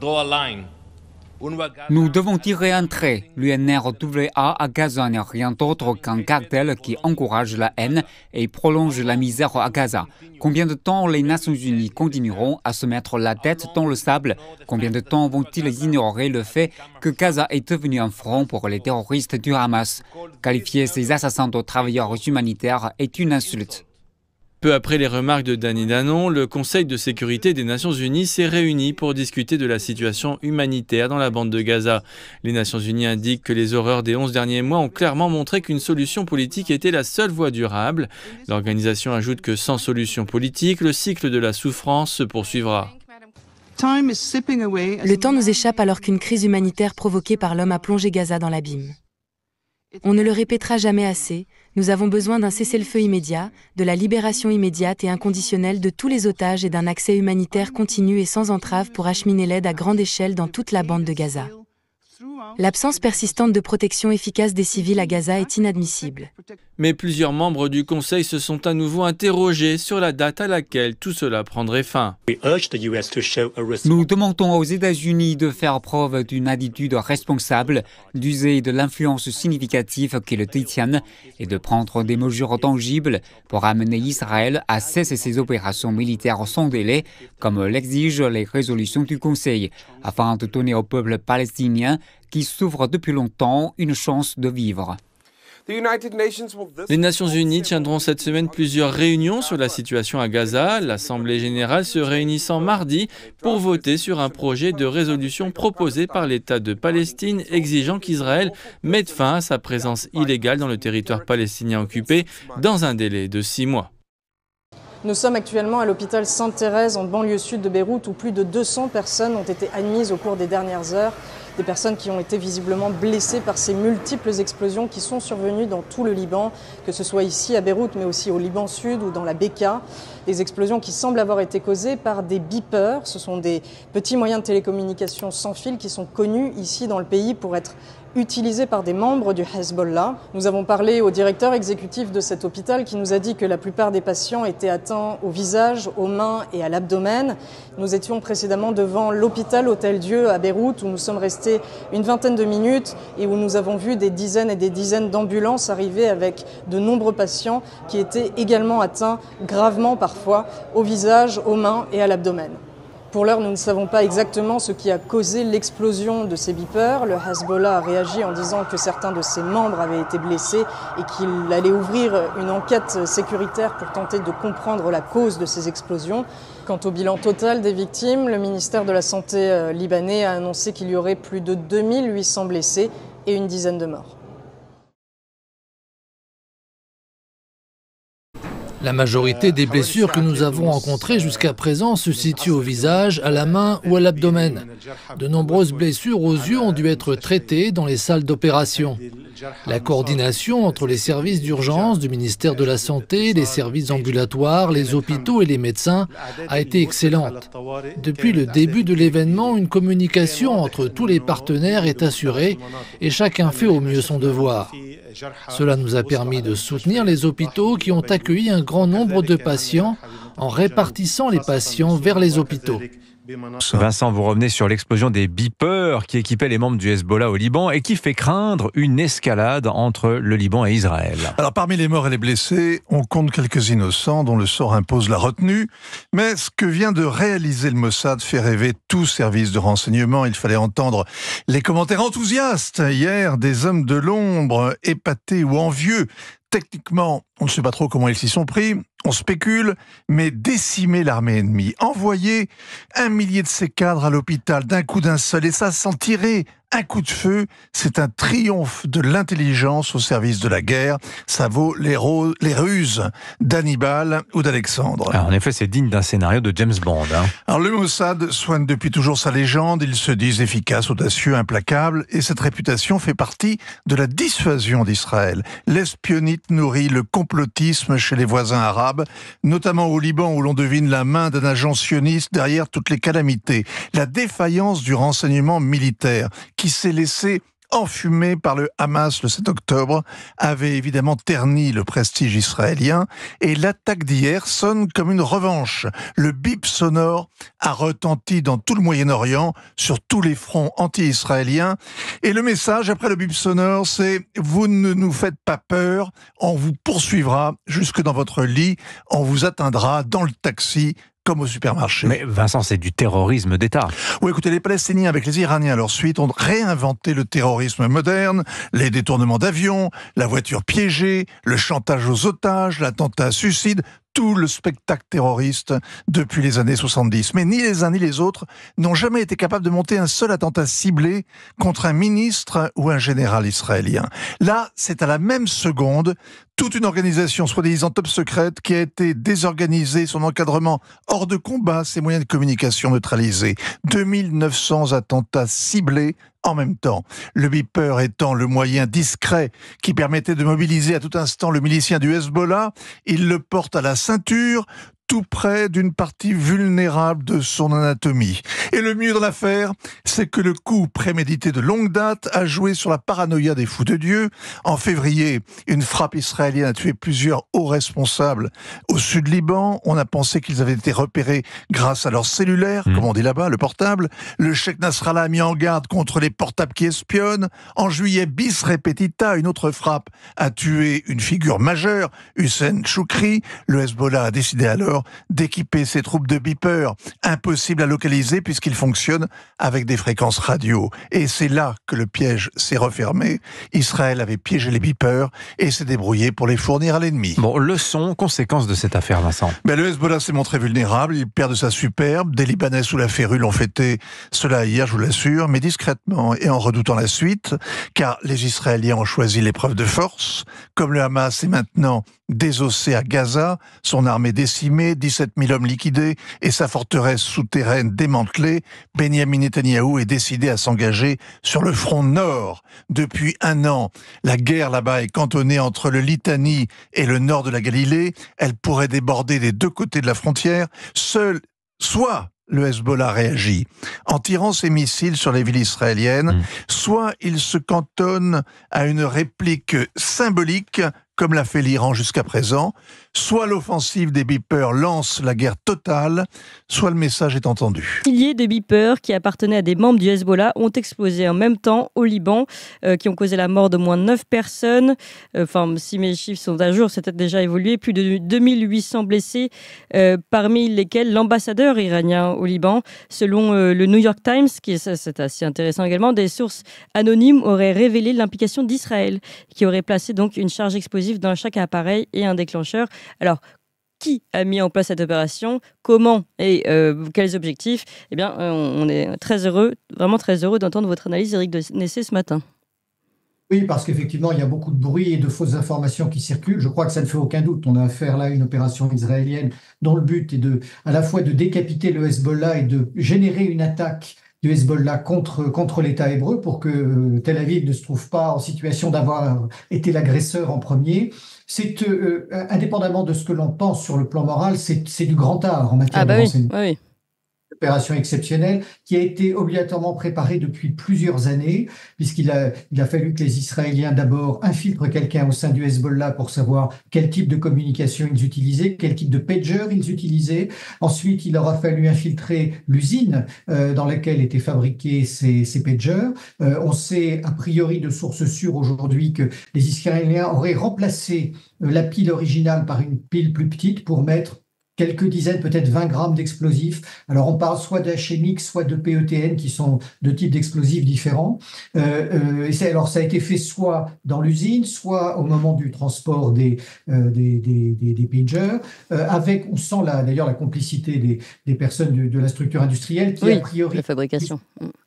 Nous devons tirer un trait. L'U N R W A à Gaza n'est rien d'autre qu'un cartel qui encourage la haine et prolonge la misère à Gaza. Combien de temps les Nations Unies continueront à se mettre la tête dans le sable? Combien de temps vont-ils ignorer le fait que Gaza est devenu un front pour les terroristes du Hamas? Qualifier ces assassins de travailleurs humanitaires est une insulte. Peu après les remarques de Danny Danon, le Conseil de sécurité des Nations Unies s'est réuni pour discuter de la situation humanitaire dans la bande de Gaza. Les Nations Unies indiquent que les horreurs des onze derniers mois ont clairement montré qu'une solution politique était la seule voie durable. L'organisation ajoute que sans solution politique, le cycle de la souffrance se poursuivra. Le temps nous échappe alors qu'une crise humanitaire provoquée par l'homme a plongé Gaza dans l'abîme. On ne le répétera jamais assez, nous avons besoin d'un cessez-le-feu immédiat, de la libération immédiate et inconditionnelle de tous les otages et d'un accès humanitaire continu et sans entrave pour acheminer l'aide à grande échelle dans toute la bande de Gaza. L'absence persistante de protection efficace des civils à Gaza est inadmissible. Mais plusieurs membres du Conseil se sont à nouveau interrogés sur la date à laquelle tout cela prendrait fin. Nous demandons aux États-Unis de faire preuve d'une attitude responsable, d'user de l'influence significative qu'ils détiennent et de prendre des mesures tangibles pour amener Israël à cesser ses opérations militaires sans délai, comme l'exigent les résolutions du Conseil, afin de donner au peuple palestinien qui souffre depuis longtemps une chance de vivre. Les Nations Unies tiendront cette semaine plusieurs réunions sur la situation à Gaza, l'Assemblée générale se réunissant mardi pour voter sur un projet de résolution proposé par l'État de Palestine exigeant qu'Israël mette fin à sa présence illégale dans le territoire palestinien occupé dans un délai de six mois. Nous sommes actuellement à l'hôpital Sainte-Thérèse en banlieue sud de Beyrouth où plus de deux cents personnes ont été admises au cours des dernières heures. Des personnes qui ont été visiblement blessées par ces multiples explosions qui sont survenues dans tout le Liban, que ce soit ici à Beyrouth mais aussi au Liban Sud ou dans la Bekaa. Des explosions qui semblent avoir été causées par des beepers. Ce sont des petits moyens de télécommunication sans fil qui sont connus ici dans le pays pour être utilisés par des membres du Hezbollah. Nous avons parlé au directeur exécutif de cet hôpital qui nous a dit que la plupart des patients étaient atteints au visage, aux mains et à l'abdomen. Nous étions précédemment devant l'hôpital Hôtel-Dieu à Beyrouth où nous sommes restés une vingtaine de minutes et où nous avons vu des dizaines et des dizaines d'ambulances arriver avec de nombreux patients qui étaient également atteints gravement parfois au visage, aux mains et à l'abdomen. Pour l'heure, nous ne savons pas exactement ce qui a causé l'explosion de ces beepers. Le Hezbollah a réagi en disant que certains de ses membres avaient été blessés et qu'il allait ouvrir une enquête sécuritaire pour tenter de comprendre la cause de ces explosions. Quant au bilan total des victimes, le ministère de la Santé libanais a annoncé qu'il y aurait plus de deux mille huit cents blessés et une dizaine de morts. La majorité des blessures que nous avons rencontrées jusqu'à présent se situent au visage, à la main ou à l'abdomen. De nombreuses blessures aux yeux ont dû être traitées dans les salles d'opération. La coordination entre les services d'urgence du ministère de la Santé, les services ambulatoires, les hôpitaux et les médecins a été excellente. Depuis le début de l'événement, une communication entre tous les partenaires est assurée et chacun fait au mieux son devoir. Cela nous a permis de soutenir les hôpitaux qui ont accueilli un grand nombre de patients en répartissant les patients vers les hôpitaux. Vincent, vous revenez sur l'explosion des beepers qui équipaient les membres du Hezbollah au Liban et qui fait craindre une escalade entre le Liban et Israël. Alors parmi les morts et les blessés, on compte quelques innocents dont le sort impose la retenue. Mais ce que vient de réaliser le Mossad fait rêver tout service de renseignement. Il fallait entendre les commentaires enthousiastes hier des hommes de l'ombre, épatés ou envieux. Techniquement, on ne sait pas trop comment ils s'y sont pris, on spécule, mais décimer l'armée ennemie, envoyer un millier de ses cadres à l'hôpital d'un coup d'un seul, et ça sans tirer un coup de feu, c'est un triomphe de l'intelligence au service de la guerre. Ça vaut les, ro- les ruses d'Hannibal ou d'Alexandre. Alors, en effet, c'est digne d'un scénario de James Bond. Hein. Alors, le Mossad soigne depuis toujours sa légende. Ils se disent efficaces, audacieux, implacables. Et cette réputation fait partie de la dissuasion d'Israël. L'espionnite nourrit le complotisme chez les voisins arabes, notamment au Liban où l'on devine la main d'un agent sioniste derrière toutes les calamités. La défaillance du renseignement militaire qui s'est laissé enfumer par le Hamas le sept octobre, avait évidemment terni le prestige israélien et l'attaque d'hier sonne comme une revanche. Le bip sonore a retenti dans tout le Moyen-Orient, sur tous les fronts anti-israéliens. Et le message après le bip sonore, c'est « Vous ne nous faites pas peur, on vous poursuivra jusque dans votre lit, on vous atteindra dans le taxi ». Comme au supermarché. Mais Vincent, c'est du terrorisme d'État. Oui, écoutez, les Palestiniens avec les Iraniens à leur suite ont réinventé le terrorisme moderne, les détournements d'avions, la voiture piégée, le chantage aux otages, l'attentat suicide. tout le spectacle terroriste depuis les années soixante-dix. Mais ni les uns ni les autres n'ont jamais été capables de monter un seul attentat ciblé contre un ministre ou un général israélien. Là, c'est à la même seconde toute une organisation soi-disant top secrète qui a été désorganisée, son encadrement hors de combat, ses moyens de communication neutralisés. deux mille neuf cents attentats ciblés en même temps. Le beeper étant le moyen discret qui permettait de mobiliser à tout instant le milicien du Hezbollah, il le porte à la ceinture, tout près d'une partie vulnérable de son anatomie. Et le mieux dans l'affaire, c'est que le coup prémédité de longue date a joué sur la paranoïa des fous de Dieu. En février, une frappe israélienne a tué plusieurs hauts responsables au sud Liban. On a pensé qu'ils avaient été repérés grâce à leur cellulaire, mmh. comme on dit là-bas, le portable. Le cheikh Nasrallah a mis en garde contre les portables qui espionnent. En juillet, bis repetita, une autre frappe a tué une figure majeure, Hussein Choukri. Le Hezbollah a décidé alors d'équiper ses troupes de beepers, impossible à localiser puisqu'ils fonctionnent avec des fréquences radio. Et c'est là que le piège s'est refermé. Israël avait piégé les beepers et s'est débrouillé pour les fournir à l'ennemi. Bon, leçon, conséquence de cette affaire, Vincent. Ben, le Hezbollah s'est montré vulnérable, il perd de sa superbe. Des Libanais sous la férule ont fêté cela hier, je vous l'assure, mais discrètement et en redoutant la suite, car les Israéliens ont choisi l'épreuve de force. Comme le Hamas est maintenant désossé à Gaza, son armée décimée, dix-sept mille hommes liquidés et sa forteresse souterraine démantelée, Benyamin Netanyahou est décidé à s'engager sur le front nord. Depuis un an, la guerre là-bas est cantonnée entre le Litanie et le nord de la Galilée. Elle pourrait déborder des deux côtés de la frontière. Seul, soit le Hezbollah réagit en tirant ses missiles sur les villes israéliennes, mmh. soit il se cantonne à une réplique symbolique, comme l'a fait l'Iran jusqu'à présent, soit l'offensive des beepers lance la guerre totale, soit le message est entendu. Des milliers de beepers qui appartenaient à des membres du Hezbollah ont explosé en même temps au Liban, euh, qui ont causé la mort de moins de neuf personnes. Enfin, euh, si mes chiffres sont à jour, c'est peut-être déjà évolué. Plus de deux mille huit cents blessés, euh, parmi lesquels l'ambassadeur iranien au Liban. Selon euh, le New York Times, qui est, c'est assez intéressant également, des sources anonymes auraient révélé l'implication d'Israël, qui aurait placé donc une charge explosive dans chaque appareil et un déclencheur. Alors, qui a mis en place cette opération? Comment et euh, quels objectifs? Eh bien, on est très heureux, vraiment très heureux d'entendre votre analyse, Éric de Nessé, ce matin. Oui, parce qu'effectivement, il y a beaucoup de bruit et de fausses informations qui circulent. Je crois que ça ne fait aucun doute. On a affaire là à une opération israélienne dont le but est de, à la fois de décapiter le Hezbollah et de générer une attaque du Hezbollah contre, contre l'État hébreu pour que Tel Aviv ne se trouve pas en situation d'avoir été l'agresseur en premier. C'est, euh, indépendamment de ce que l'on pense sur le plan moral, c'est, c'est du grand art en matière ah bah de oui, renseignement. oui. Opération exceptionnelle qui a été obligatoirement préparée depuis plusieurs années, puisqu'il a, il a fallu que les Israéliens d'abord infiltrent quelqu'un au sein du Hezbollah pour savoir quel type de communication ils utilisaient, quel type de pager ils utilisaient. Ensuite, il aura fallu infiltrer l'usine euh, dans laquelle étaient fabriqués ces, ces pagers. Euh, on sait a priori de sources sûres aujourd'hui que les Israéliens auraient remplacé euh, la pile originale par une pile plus petite pour mettre quelques dizaines, peut-être vingt grammes d'explosifs. Alors, on parle soit d'H M X, soit de P E T N, qui sont deux types d'explosifs différents. Euh, euh, et c'est, alors, ça a été fait soit dans l'usine, soit au moment du transport des, euh, des, des, des, des pagers, euh, avec, on sent là, d'ailleurs la complicité des, des personnes de, de la structure industrielle qui, oui, a priori... la fabrication.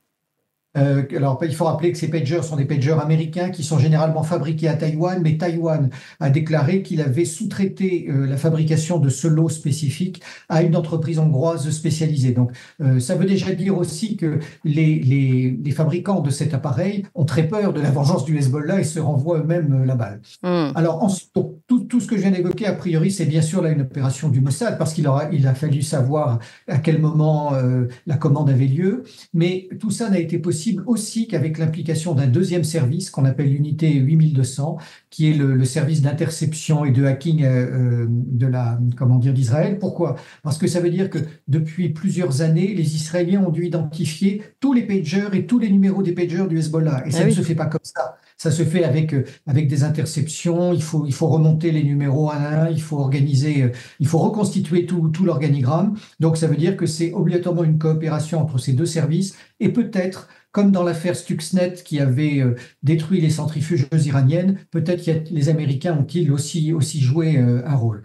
Euh, alors, il faut rappeler que ces pagers sont des pagers américains qui sont généralement fabriqués à Taïwan, mais Taïwan a déclaré qu'il avait sous-traité euh, la fabrication de ce lot spécifique à une entreprise hongroise spécialisée. Donc, euh, ça veut déjà dire aussi que les, les, les fabricants de cet appareil ont très peur de la vengeance du Hezbollah et se renvoient eux-mêmes euh, la balle. Mm. Alors, ensuite, tout, tout ce que je viens d'évoquer, a priori, c'est bien sûr là une opération du Mossad, parce qu'il aura, il a fallu savoir à quel moment euh, la commande avait lieu, mais tout ça n'a été possible aussi qu'avec l'implication d'un deuxième service qu'on appelle l'unité huit mille deux cents, qui est le, le service d'interception et de hacking euh, de la, comment dire, d'Israël. Pourquoi? Parce que ça veut dire que depuis plusieurs années, les Israéliens ont dû identifier tous les pagers et tous les numéros des pagers du Hezbollah. Et ça ah ne oui. se fait pas comme ça. Ça se fait avec, avec des interceptions, il faut, il faut remonter les numéros un à un, il faut organiser, il faut reconstituer tout, tout l'organigramme. Donc ça veut dire que c'est obligatoirement une coopération entre ces deux services et peut-être, comme dans l'affaire Stuxnet qui avait euh, détruit les centrifuges iraniennes, peut-être que les Américains ont-ils aussi, aussi joué euh, un rôle.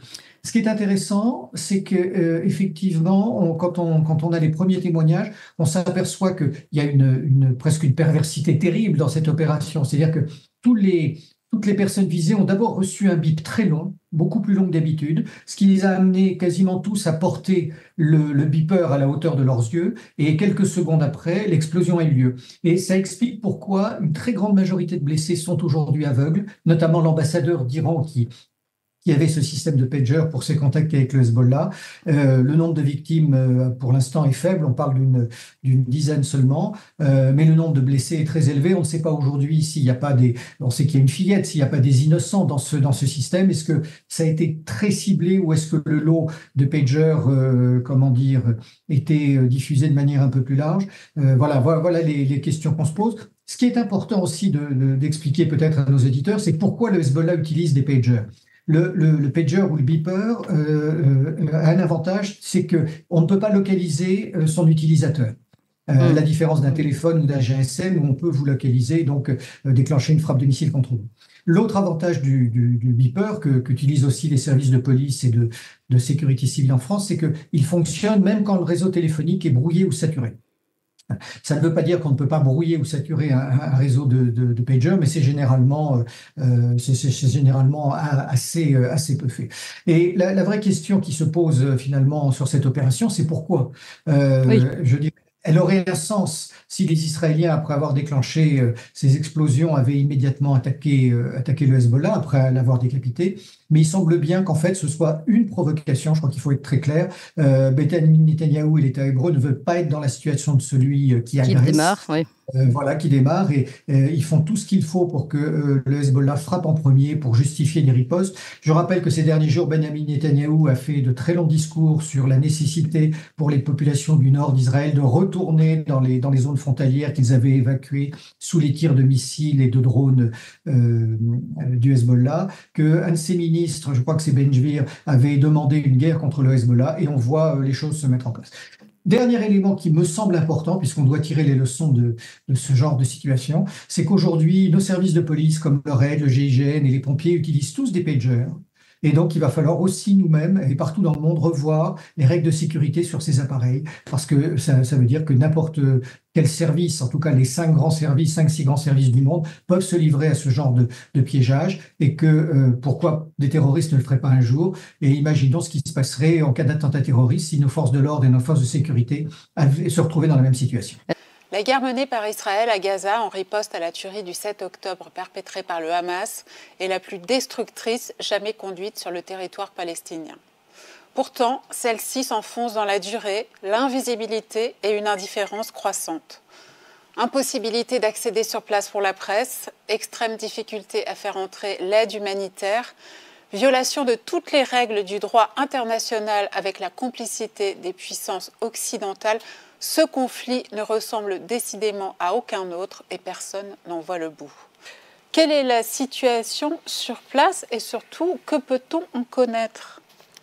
Ce qui est intéressant, c'est que euh, effectivement, on, quand, on, quand on a les premiers témoignages, on s'aperçoit qu'il y a une, une, presque une perversité terrible dans cette opération. C'est-à-dire que tous les, toutes les personnes visées ont d'abord reçu un bip très long, beaucoup plus long que d'habitude, ce qui les a amenés quasiment tous à porter le, le beeper à la hauteur de leurs yeux. Et quelques secondes après, l'explosion a eu lieu. Et ça explique pourquoi une très grande majorité de blessés sont aujourd'hui aveugles, notamment l'ambassadeur d'Iran qui qui avait ce système de pager pour ses contacts avec le Hezbollah. Euh, le nombre de victimes, euh, pour l'instant, est faible. On parle d'une d'une dizaine seulement, euh, mais le nombre de blessés est très élevé. On ne sait pas aujourd'hui s'il n'y a pas des... On sait qu'il y a une fillette, s'il n'y a pas des innocents dans ce, dans ce système. Est-ce que ça a été très ciblé ou est-ce que le lot de pager, euh, comment dire, était diffusé de manière un peu plus large? euh, Voilà, voilà, voilà les, les questions qu'on se pose. Ce qui est important aussi de, de, d'expliquer peut-être à nos auditeurs, c'est pourquoi le Hezbollah utilise des pagers. Le, le, le pager ou le beeper euh, euh, a un avantage, c'est qu'on ne peut pas localiser euh, son utilisateur. Euh, mmh. La différence d'un téléphone ou d'un G S M où on peut vous localiser et donc euh, déclencher une frappe de missile contre vous. L'autre avantage du, du, du beeper que, qu'utilisent aussi les services de police et de, de sécurité civile en France, c'est qu'il fonctionne même quand le réseau téléphonique est brouillé ou saturé. Ça ne veut pas dire qu'on ne peut pas brouiller ou saturer un, un réseau de, de, de pager, mais c'est généralement, euh, c'est, c'est généralement assez, assez peu fait. Et la, la vraie question qui se pose finalement sur cette opération, c'est pourquoi euh, oui. Je dirais, elle aurait un sens si les Israéliens, après avoir déclenché euh, ces explosions, avaient immédiatement attaqué, euh, attaqué le Hezbollah, après l'avoir décapité. Mais il semble bien qu'en fait, ce soit une provocation. Je crois qu'il faut être très clair. Euh, Benjamin Netanyahou et l'État hébreu ne veulent pas être dans la situation de celui qui agresse. Qui démarre, oui. Euh, voilà, qui démarre et euh, ils font tout ce qu'il faut pour que euh, le Hezbollah frappe en premier pour justifier les ripostes. Je rappelle que ces derniers jours, Benjamin Netanyahou a fait de très longs discours sur la nécessité pour les populations du nord d'Israël de retourner dans les, dans les zones frontalières qu'ils avaient évacuées sous les tirs de missiles et de drones euh, du Hezbollah, que un de ses ministres, je crois que c'est Ben Gvir, avait demandé une guerre contre le Hezbollah et on voit euh, les choses se mettre en place. Dernier élément qui me semble important, puisqu'on doit tirer les leçons de, de ce genre de situation, c'est qu'aujourd'hui, nos services de police comme le R A I D, le G I G N et les pompiers utilisent tous des pagers. Et donc, il va falloir aussi nous-mêmes et partout dans le monde revoir les règles de sécurité sur ces appareils, parce que ça, ça veut dire que n'importe quel service, en tout cas les cinq grands services, cinq, six grands services du monde, peuvent se livrer à ce genre de, de piégeage et que euh, pourquoi des terroristes ne le feraient pas un jour. Et imaginons ce qui se passerait en cas d'attentat terroriste si nos forces de l'ordre et nos forces de sécurité avaient, se retrouvaient dans la même situation. La guerre menée par Israël à Gaza en riposte à la tuerie du sept octobre perpétrée par le Hamas est la plus destructrice jamais conduite sur le territoire palestinien. Pourtant, celle-ci s'enfonce dans la durée, l'invisibilité et une indifférence croissante. Impossibilité d'accéder sur place pour la presse, extrême difficulté à faire entrer l'aide humanitaire, violation de toutes les règles du droit international avec la complicité des puissances occidentales. Ce conflit ne ressemble décidément à aucun autre et personne n'en voit le bout. Quelle est la situation sur place et surtout, que peut-on en connaître ?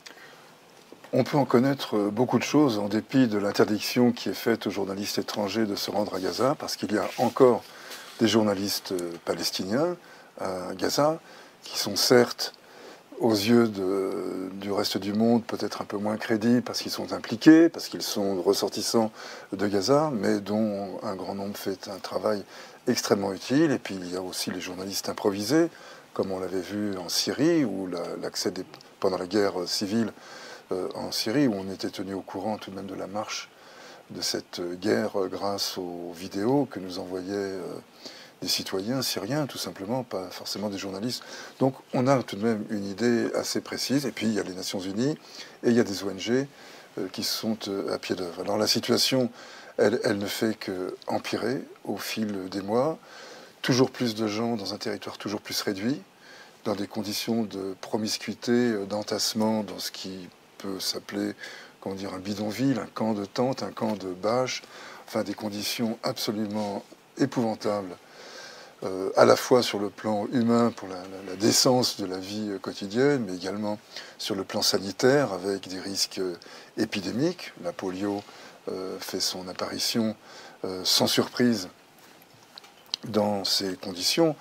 On peut en connaître beaucoup de choses en dépit de l'interdiction qui est faite aux journalistes étrangers de se rendre à Gaza, parce qu'il y a encore des journalistes palestiniens à Gaza qui sont certes aux yeux de, du reste du monde, peut-être un peu moins crédibles parce qu'ils sont impliqués, parce qu'ils sont ressortissants de Gaza, mais dont un grand nombre fait un travail extrêmement utile. Et puis il y a aussi les journalistes improvisés, comme on l'avait vu en Syrie, où la, l'accès des, pendant la guerre civile euh, en Syrie, où on était tenu au courant tout de même de la marche de cette guerre grâce aux vidéos que nous envoyaient euh, des citoyens syriens, tout simplement, pas forcément des journalistes. Donc on a tout de même une idée assez précise. Et puis il y a les Nations Unies et il y a des O N G euh, qui sont euh, à pied d'œuvre. Alors la situation, elle, elle ne fait qu'empirer au fil des mois. Toujours plus de gens dans un territoire toujours plus réduit, dans des conditions de promiscuité, d'entassement, dans ce qui peut s'appeler, comment dire, un bidonville, un camp de tentes, un camp de bâches, enfin des conditions absolument épouvantables. Euh, à la fois sur le plan humain pour la, la, la décence de la vie quotidienne, mais également sur le plan sanitaire avec des risques euh, épidémiques. La polio euh, fait son apparition euh, sans surprise dans ces conditions.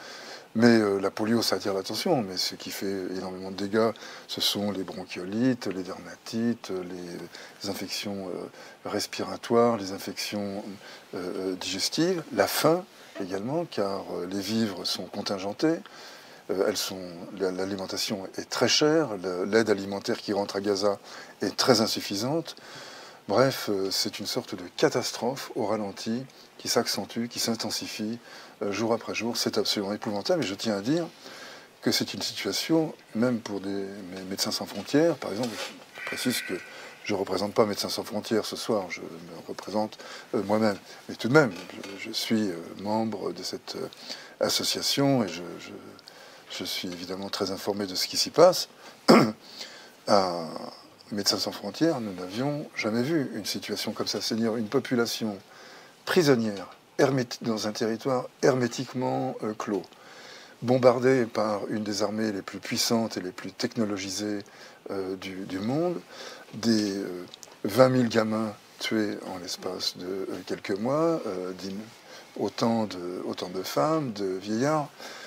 Mais euh, la polio, ça attire l'attention, mais ce qui fait énormément de dégâts, ce sont les bronchiolites, les dermatites, les, les infections euh, respiratoires, les infections euh, digestives, la faim également, car euh, les vivres sont contingentés. Euh, elles sont, l'alimentation est très chère, l'aide alimentaire qui rentre à Gaza est très insuffisante. Bref, euh, c'est une sorte de catastrophe au ralenti qui s'accentue, qui s'intensifie euh, jour après jour. C'est absolument épouvantable. Et je tiens à dire que c'est une situation, même pour des Médecins sans frontières, par exemple, je précise que je ne représente pas Médecins sans frontières ce soir, je me représente euh, moi-même. Mais tout de même, je, je suis euh, membre de cette euh, association et je, je, je suis évidemment très informé de ce qui s'y passe. à Médecins sans frontières, nous n'avions jamais vu une situation comme ça, c'est-à-dire une population prisonnière dans un territoire hermétiquement euh, clos, bombardée par une des armées les plus puissantes et les plus technologisées euh, du, du monde, des euh, vingt mille gamins tués en l'espace de euh, quelques mois, euh, autant, de, autant de femmes, de vieillards,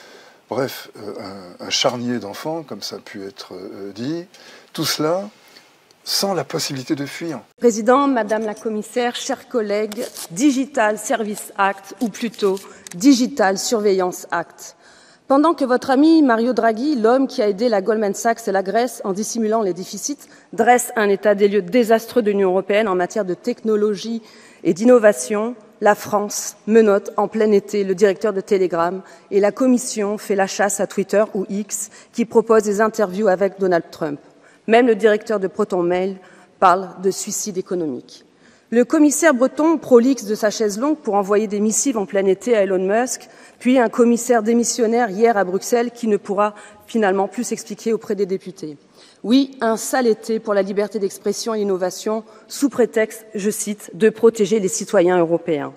bref, euh, un, un charnier d'enfants, comme ça a pu être euh, dit, tout cela sans la possibilité de fuir. Président, Madame la Commissaire, chers collègues, Digital Service Act, ou plutôt Digital Surveillance Act. Pendant que votre ami Mario Draghi, l'homme qui a aidé la Goldman Sachs et la Grèce en dissimulant les déficits, dresse un état des lieux désastreux de l'Union européenne en matière de technologie et d'innovation, la France menotte en plein été le directeur de Telegram et la Commission fait la chasse à Twitter ou X qui propose des interviews avec Donald Trump. Même le directeur de Proton Mail parle de suicide économique. Le commissaire breton prolixe de sa chaise longue pour envoyer des missives en plein été à Elon Musk, puis un commissaire démissionnaire hier à Bruxelles qui ne pourra finalement plus s'expliquer auprès des députés. Oui, un sale été pour la liberté d'expression et l'innovation, sous prétexte, je cite, de protéger les citoyens européens.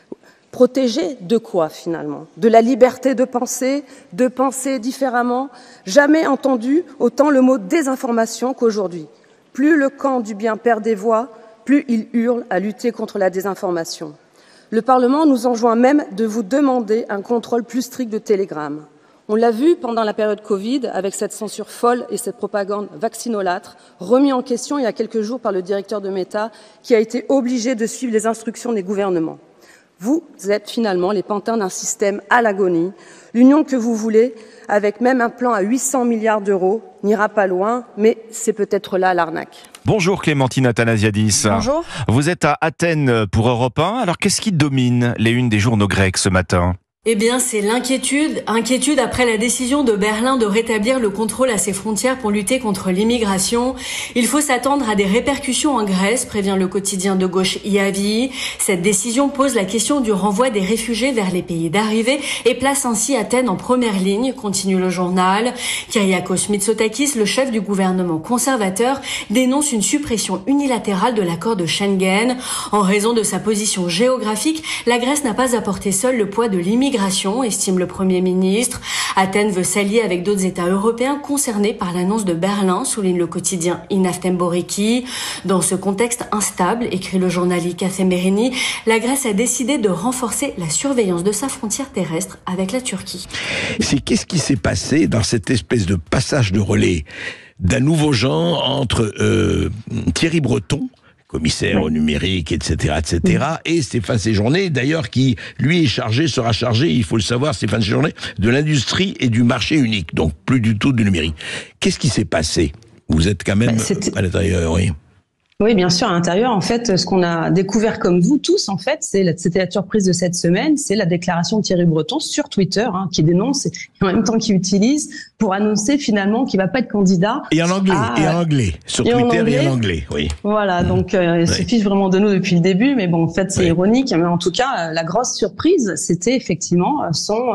Protéger de quoi, finalement? De la liberté de penser, de penser différemment? Jamais entendu autant le mot désinformation qu'aujourd'hui. Plus le camp du bien perd des voix, plus il hurle à lutter contre la désinformation. Le Parlement nous enjoint même de vous demander un contrôle plus strict de Telegram. On l'a vu pendant la période Covid, avec cette censure folle et cette propagande vaccinolâtre, remis en question il y a quelques jours par le directeur de Meta, qui a été obligé de suivre les instructions des gouvernements. Vous êtes finalement les pantins d'un système à l'agonie. L'union que vous voulez, avec même un plan à huit cents milliards d'euros, n'ira pas loin, mais c'est peut-être là l'arnaque. Bonjour Clémentine Athanasiadis. Bonjour. Vous êtes à Athènes pour Europe un. Alors qu'est-ce qui domine les unes des journaux grecs ce matin ? Eh bien, c'est l'inquiétude. Inquiétude après la décision de Berlin de rétablir le contrôle à ses frontières pour lutter contre l'immigration. Il faut s'attendre à des répercussions en Grèce, prévient le quotidien de gauche Iavi. Cette décision pose la question du renvoi des réfugiés vers les pays d'arrivée et place ainsi Athènes en première ligne, continue le journal. Kyriakos Mitsotakis, le chef du gouvernement conservateur, dénonce une suppression unilatérale de l'accord de Schengen. En raison de sa position géographique, la Grèce n'a pas apporté seule le poids de l'immigration, estime le Premier ministre. Athènes veut s'allier avec d'autres États européens concernés par l'annonce de Berlin, souligne le quotidien Inaftemboriki. Dans ce contexte instable, écrit le journal Ikathemerini, la Grèce a décidé de renforcer la surveillance de sa frontière terrestre avec la Turquie. C'est qu'est-ce qui s'est passé dans cette espèce de passage de relais d'un nouveau genre entre euh, Thierry Breton, commissaire au numérique, et cetera, et cetera, et Stéphane Séjourné, d'ailleurs, qui, lui, est chargé, sera chargé, il faut le savoir, Stéphane Séjourné, de l'industrie et du marché unique, donc plus du tout du numérique. Qu'est-ce qui s'est passé? Vous êtes quand même bah, à l'intérieur, oui. Oui, bien sûr, à l'intérieur, en fait, ce qu'on a découvert comme vous tous, en fait, c'est la, c'était la surprise de cette semaine, c'est la déclaration de Thierry Breton sur Twitter, hein, qui dénonce et en même temps qui utilise pour annoncer finalement qu'il va pas être candidat. Et en anglais, à, et en anglais, sur et Twitter en anglais, et en anglais, oui. Voilà, donc euh, il se fiche vraiment de nous depuis le début, mais bon, en fait, c'est oui. ironique, mais en tout cas, la grosse surprise, c'était effectivement son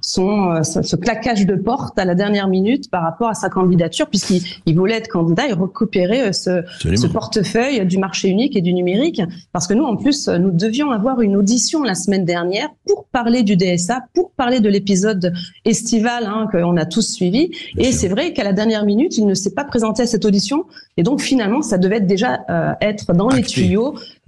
son ce, ce claquage de porte à la dernière minute par rapport à sa candidature, puisqu'il il voulait être candidat et récupérer ce, ce portefeuille du marché unique et du numérique, parce que nous, en plus, nous devions avoir une audition la semaine dernière pour parler du D S A, pour parler de l'épisode estival hein, qu'on a tous suivi, Bien et sûr. C'est vrai qu'à la dernière minute, il ne s'est pas présenté à cette audition, et donc finalement, ça devait être déjà euh, être dans Acté. les tuyaux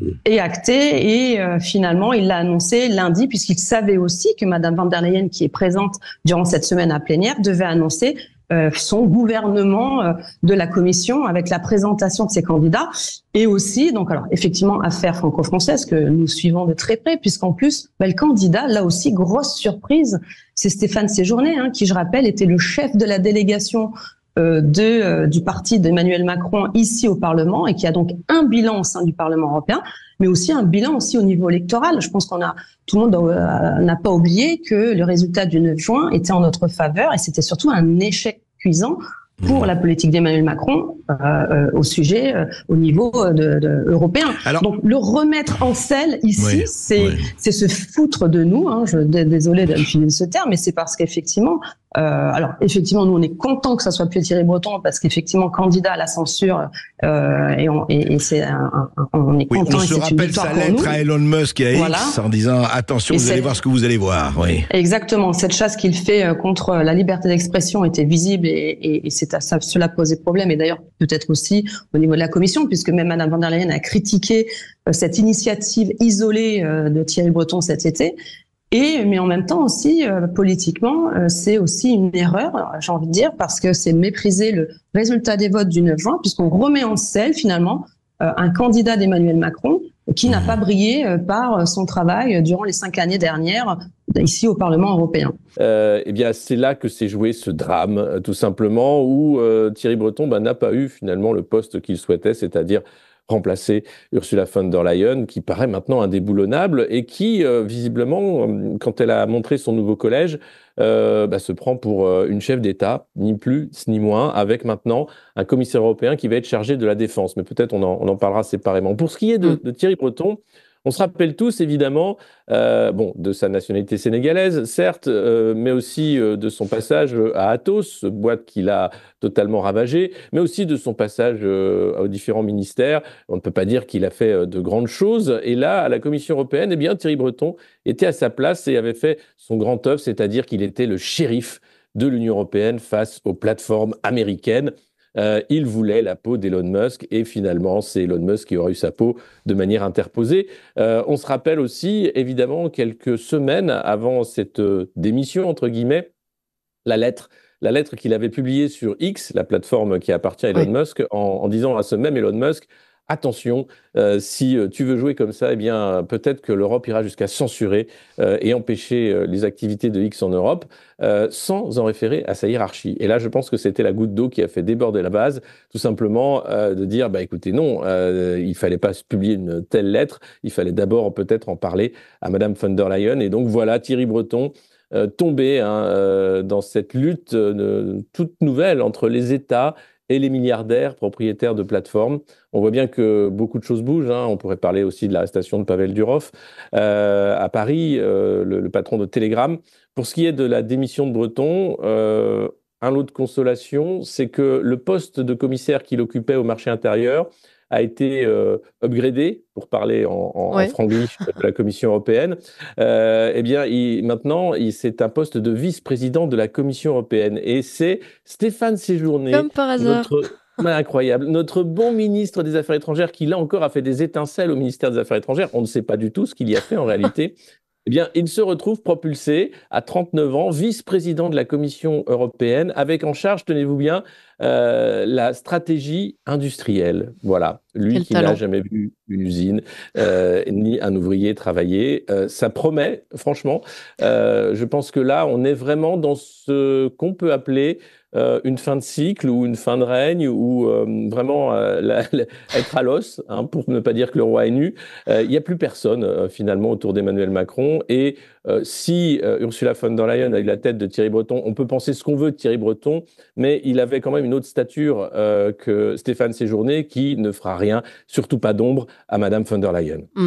est acté et euh, finalement il l'a annoncé lundi puisqu'il savait aussi que Madame von der Leyen, qui est présente durant cette semaine à plénière, devait annoncer euh, son gouvernement euh, de la Commission avec la présentation de ses candidats et aussi donc alors effectivement affaire franco-française que nous suivons de très près puisqu'en plus bah, le candidat là aussi grosse surprise c'est Stéphane Séjourné hein, qui je rappelle était le chef de la délégation Euh, de, euh, du parti d'Emmanuel Macron ici au Parlement et qui a donc un bilan au sein du Parlement européen, mais aussi un bilan aussi au niveau électoral. Je pense qu'on a tout le monde euh, n'a pas oublié que le résultat du neuf juin était en notre faveur et c'était surtout un échec cuisant pour la politique d'Emmanuel Macron euh, euh, au sujet, euh, au niveau de, de européen. Alors, donc le remettre en selle ici, oui, c'est oui. c'est se foutre de nous. Hein, je désolé d'utiliser ce terme, mais c'est parce qu'effectivement, euh, alors effectivement, nous on est content que ça soit plus Thierry Breton parce qu'effectivement candidat à la censure euh, et, on, et, et c'est un, un, on est oui, content. On et se rappelle sa lettre à Elon Musk et à voilà. X en disant attention, et vous allez voir ce que vous allez voir. Oui. Exactement, cette chasse qu'il fait contre la liberté d'expression était visible et, et, et c'est ça, cela posait problème et d'ailleurs peut-être aussi au niveau de la Commission puisque même Madame von der Leyen a critiqué euh, cette initiative isolée euh, de Thierry Breton cet été et mais en même temps aussi euh, politiquement euh, c'est aussi une erreur j'ai envie de dire parce que c'est mépriser le résultat des votes du neuf juin puisqu'on remet en selle finalement euh, un candidat d'Emmanuel Macron qui n'a pas brillé euh, par son travail durant les cinq années dernières ici au Parlement européen. Euh, eh bien, c'est là que s'est joué ce drame, euh, tout simplement, où euh, Thierry Breton bah, n'a pas eu finalement le poste qu'il souhaitait, c'est-à-dire remplacer Ursula von der Leyen, qui paraît maintenant indéboulonnable et qui, euh, visiblement, euh, quand elle a montré son nouveau collège, euh, bah, se prend pour euh, une chef d'État, ni plus ni moins, avec maintenant un commissaire européen qui va être chargé de la défense. Mais peut-être on en, on en parlera séparément. Pour ce qui est de, de Thierry Breton, on se rappelle tous, évidemment, euh, bon, de sa nationalité sénégalaise, certes, euh, mais aussi euh, de son passage à Atos, boîte qu'il a totalement ravagée, mais aussi de son passage euh, aux différents ministères. On ne peut pas dire qu'il a fait euh, de grandes choses. Et là, à la Commission européenne, eh bien, Thierry Breton était à sa place et avait fait son grand œuvre, c'est-à-dire qu'il était le shérif de l'Union européenne face aux plateformes américaines. Euh, il voulait la peau d'Elon Musk et finalement, c'est Elon Musk qui aura eu sa peau de manière interposée. Euh, on se rappelle aussi, évidemment, quelques semaines avant cette euh, démission, entre guillemets, la lettre, la lettre qu'il avait publiée sur X, la plateforme qui appartient à Elon oui. Musk, en, en disant à ce même Elon Musk, attention, euh, si tu veux jouer comme ça, eh bien, peut-être que l'Europe ira jusqu'à censurer euh, et empêcher euh, les activités de X en Europe, euh, sans en référer à sa hiérarchie. Et là, je pense que c'était la goutte d'eau qui a fait déborder la vase, tout simplement euh, de dire, bah, écoutez, non, euh, il fallait pas publier une telle lettre, il fallait d'abord peut-être en parler à Madame von der Leyen. Et donc voilà, Thierry Breton, euh, tombé hein, euh, dans cette lutte euh, toute nouvelle entre les États et les milliardaires propriétaires de plateformes. On voit bien que beaucoup de choses bougent. Hein. On pourrait parler aussi de l'arrestation de Pavel Durov euh, à Paris, euh, le, le patron de Telegram. Pour ce qui est de la démission de Breton, euh, un lot de consolation, c'est que le poste de commissaire qu'il occupait au marché intérieur a été euh, upgradé, pour parler en, en, ouais. en franglish de la Commission européenne. Euh, eh bien, il, maintenant, il, c'est un poste de vice-président de la Commission européenne. Et c'est Stéphane Séjourné, comme par hasard. Notre, incroyable, notre bon ministre des Affaires étrangères, qui là encore a fait des étincelles au ministère des Affaires étrangères. On ne sait pas du tout ce qu'il y a fait en réalité. Eh bien, il se retrouve propulsé à trente-neuf ans, vice-président de la Commission européenne, avec en charge, tenez-vous bien, euh, la stratégie industrielle. Voilà, lui Quel qui talent. n'a jamais vu une usine, euh, ni un ouvrier travailler. Euh, ça promet, franchement. Euh, je pense que là, on est vraiment dans ce qu'on peut appeler Euh, une fin de cycle ou une fin de règne ou euh, vraiment euh, la, la, être à l'os, hein, pour ne pas dire que le roi est nu. Il euh, n'y a plus personne euh, finalement autour d'Emmanuel Macron et euh, si euh, Ursula von der Leyen a eu la tête de Thierry Breton, on peut penser ce qu'on veut de Thierry Breton, mais il avait quand même une autre stature euh, que Stéphane Séjourné qui ne fera rien, surtout pas d'ombre, à Madame von der Leyen. Mm.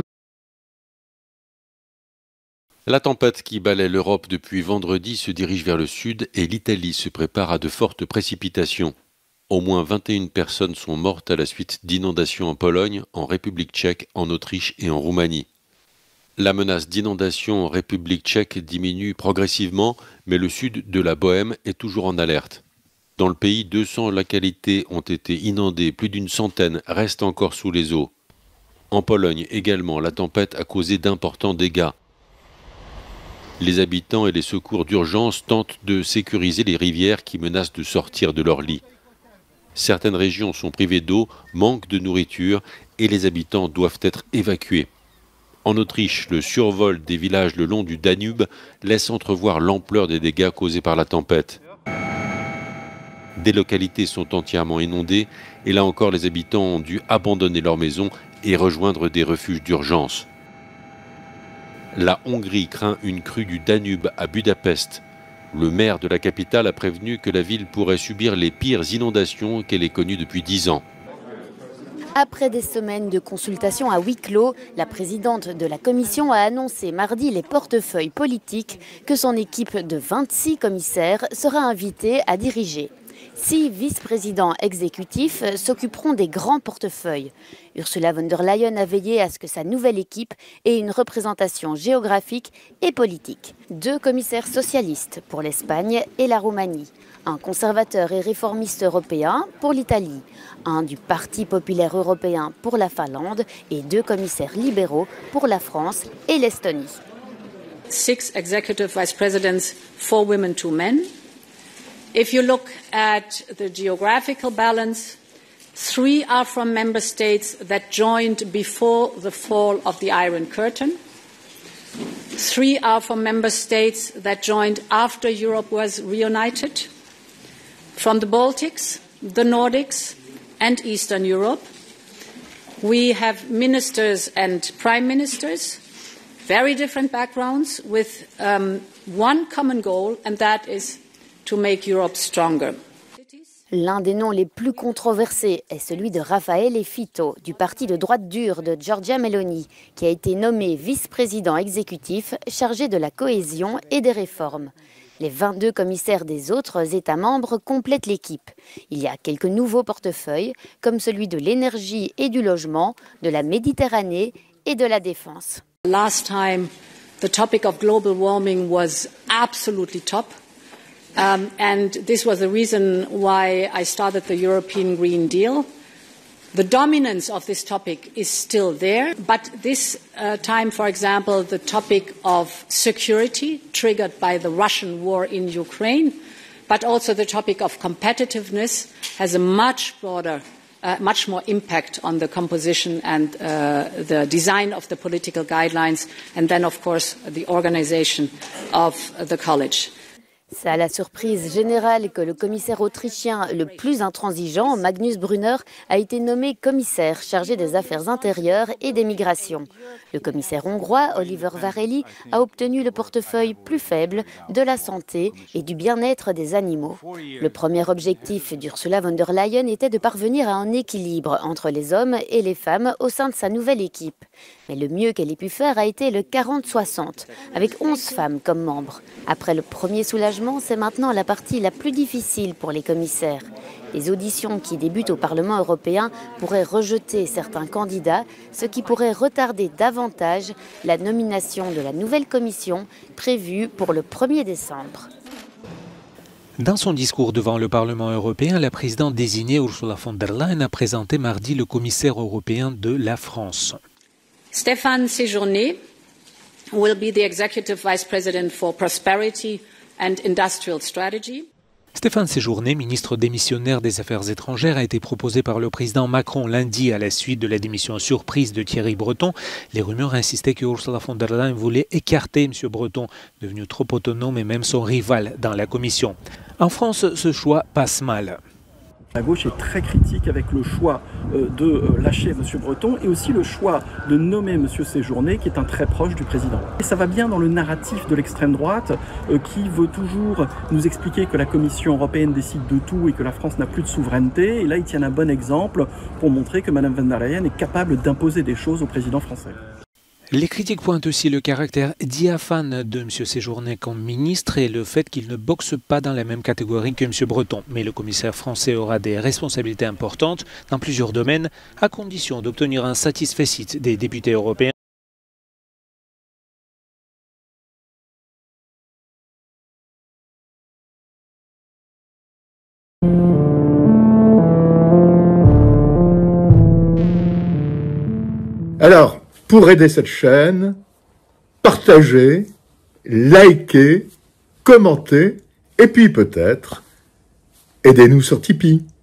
La tempête qui balaie l'Europe depuis vendredi se dirige vers le sud et l'Italie se prépare à de fortes précipitations. Au moins vingt et une personnes sont mortes à la suite d'inondations en Pologne, en République tchèque, en Autriche et en Roumanie. La menace d'inondation en République tchèque diminue progressivement, mais le sud de la Bohême est toujours en alerte. Dans le pays, deux cents localités ont été inondées, plus d'une centaine restent encore sous les eaux. En Pologne également, la tempête a causé d'importants dégâts. Les habitants et les secours d'urgence tentent de sécuriser les rivières qui menacent de sortir de leur lit. Certaines régions sont privées d'eau, manquent de nourriture et les habitants doivent être évacués. En Autriche, le survol des villages le long du Danube laisse entrevoir l'ampleur des dégâts causés par la tempête. Des localités sont entièrement inondées et là encore les habitants ont dû abandonner leurs maisons et rejoindre des refuges d'urgence. La Hongrie craint une crue du Danube à Budapest. Le maire de la capitale a prévenu que la ville pourrait subir les pires inondations qu'elle ait connues depuis dix ans. Après des semaines de consultations à huis clos, la présidente de la commission a annoncé mardi les portefeuilles politiques que son équipe de vingt-six commissaires sera invitée à diriger. Six vice-présidents exécutifs s'occuperont des grands portefeuilles. Ursula von der Leyen a veillé à ce que sa nouvelle équipe ait une représentation géographique et politique. Deux commissaires socialistes pour l'Espagne et la Roumanie. Un conservateur et réformiste européen pour l'Italie, un du Parti populaire européen pour la Finlande et deux commissaires libéraux pour la France et l'Estonie. Six executive vice presidents, four women, two men. If you look at the geographical balance, three are from member states that joined before the fall of the Iron Curtain. Three are from member states that joined after Europe was reunited. From the Baltics, the Nordics, and Eastern Europe. We have ministers and prime ministers, very different backgrounds, with um, one common goal, and that is to make Europe stronger. L'un des noms les plus controversés est celui de Raffaele Fitto, du parti de droite dure de Giorgia Meloni, qui a été nommé vice-président exécutif chargé de la cohésion et des réformes. Les vingt-deux commissaires des autres États membres complètent l'équipe. Il y a quelques nouveaux portefeuilles, comme celui de l'énergie et du logement, de la Méditerranée et de la défense. Last time, the topic of global warming was absolutely top. Um, and this was the reason why I started the European Green Deal. The dominance of this topic is still there, but this uh, time, for example, the topic of security triggered by the Russian war in Ukraine, but also the topic of competitiveness has a much broader, uh, much more impact on the composition and uh, the design of the political guidelines, and then, of course, the organization of the college. C'est à la surprise générale que le commissaire autrichien le plus intransigeant, Magnus Brunner, a été nommé commissaire chargé des affaires intérieures et des migrations. Le commissaire hongrois, Oliver Várhelyi, a obtenu le portefeuille plus faible de la santé et du bien-être des animaux. Le premier objectif d'Ursula von der Leyen était de parvenir à un équilibre entre les hommes et les femmes au sein de sa nouvelle équipe. Mais le mieux qu'elle ait pu faire a été le quarante soixante, avec onze femmes comme membres. Après le premier soulagement, c'est maintenant la partie la plus difficile pour les commissaires. Les auditions qui débutent au Parlement européen pourraient rejeter certains candidats, ce qui pourrait retarder davantage la nomination de la nouvelle commission prévue pour le premier décembre. Dans son discours devant le Parlement européen, la présidente désignée Ursula von der Leyen a présenté mardi le commissaire européen de la France. Stéphane Séjourné will be the executive vice president for prosperity and industrial strategy. Stéphane Séjourné, ministre démissionnaire des Affaires étrangères, a été proposé par le président Macron lundi à la suite de la démission surprise de Thierry Breton. Les rumeurs insistaient que Ursula von der Leyen voulait écarter M. Breton, devenu trop autonome et même son rival dans la commission. En France, ce choix passe mal. La gauche est très critique avec le choix de lâcher M. Breton et aussi le choix de nommer M. Séjourné, qui est un très proche du président. Et ça va bien dans le narratif de l'extrême droite qui veut toujours nous expliquer que la Commission européenne décide de tout et que la France n'a plus de souveraineté. Et là, ils tiennent un bon exemple pour montrer que Mme von der Leyen est capable d'imposer des choses au président français. Les critiques pointent aussi le caractère diaphane de M. Séjourné comme ministre et le fait qu'il ne boxe pas dans la même catégorie que M. Breton. Mais le commissaire français aura des responsabilités importantes dans plusieurs domaines, à condition d'obtenir un satisfecit des députés européens. Alors, pour aider cette chaîne, partagez, likez, commentez, et puis peut-être, aidez-nous sur Tipeee.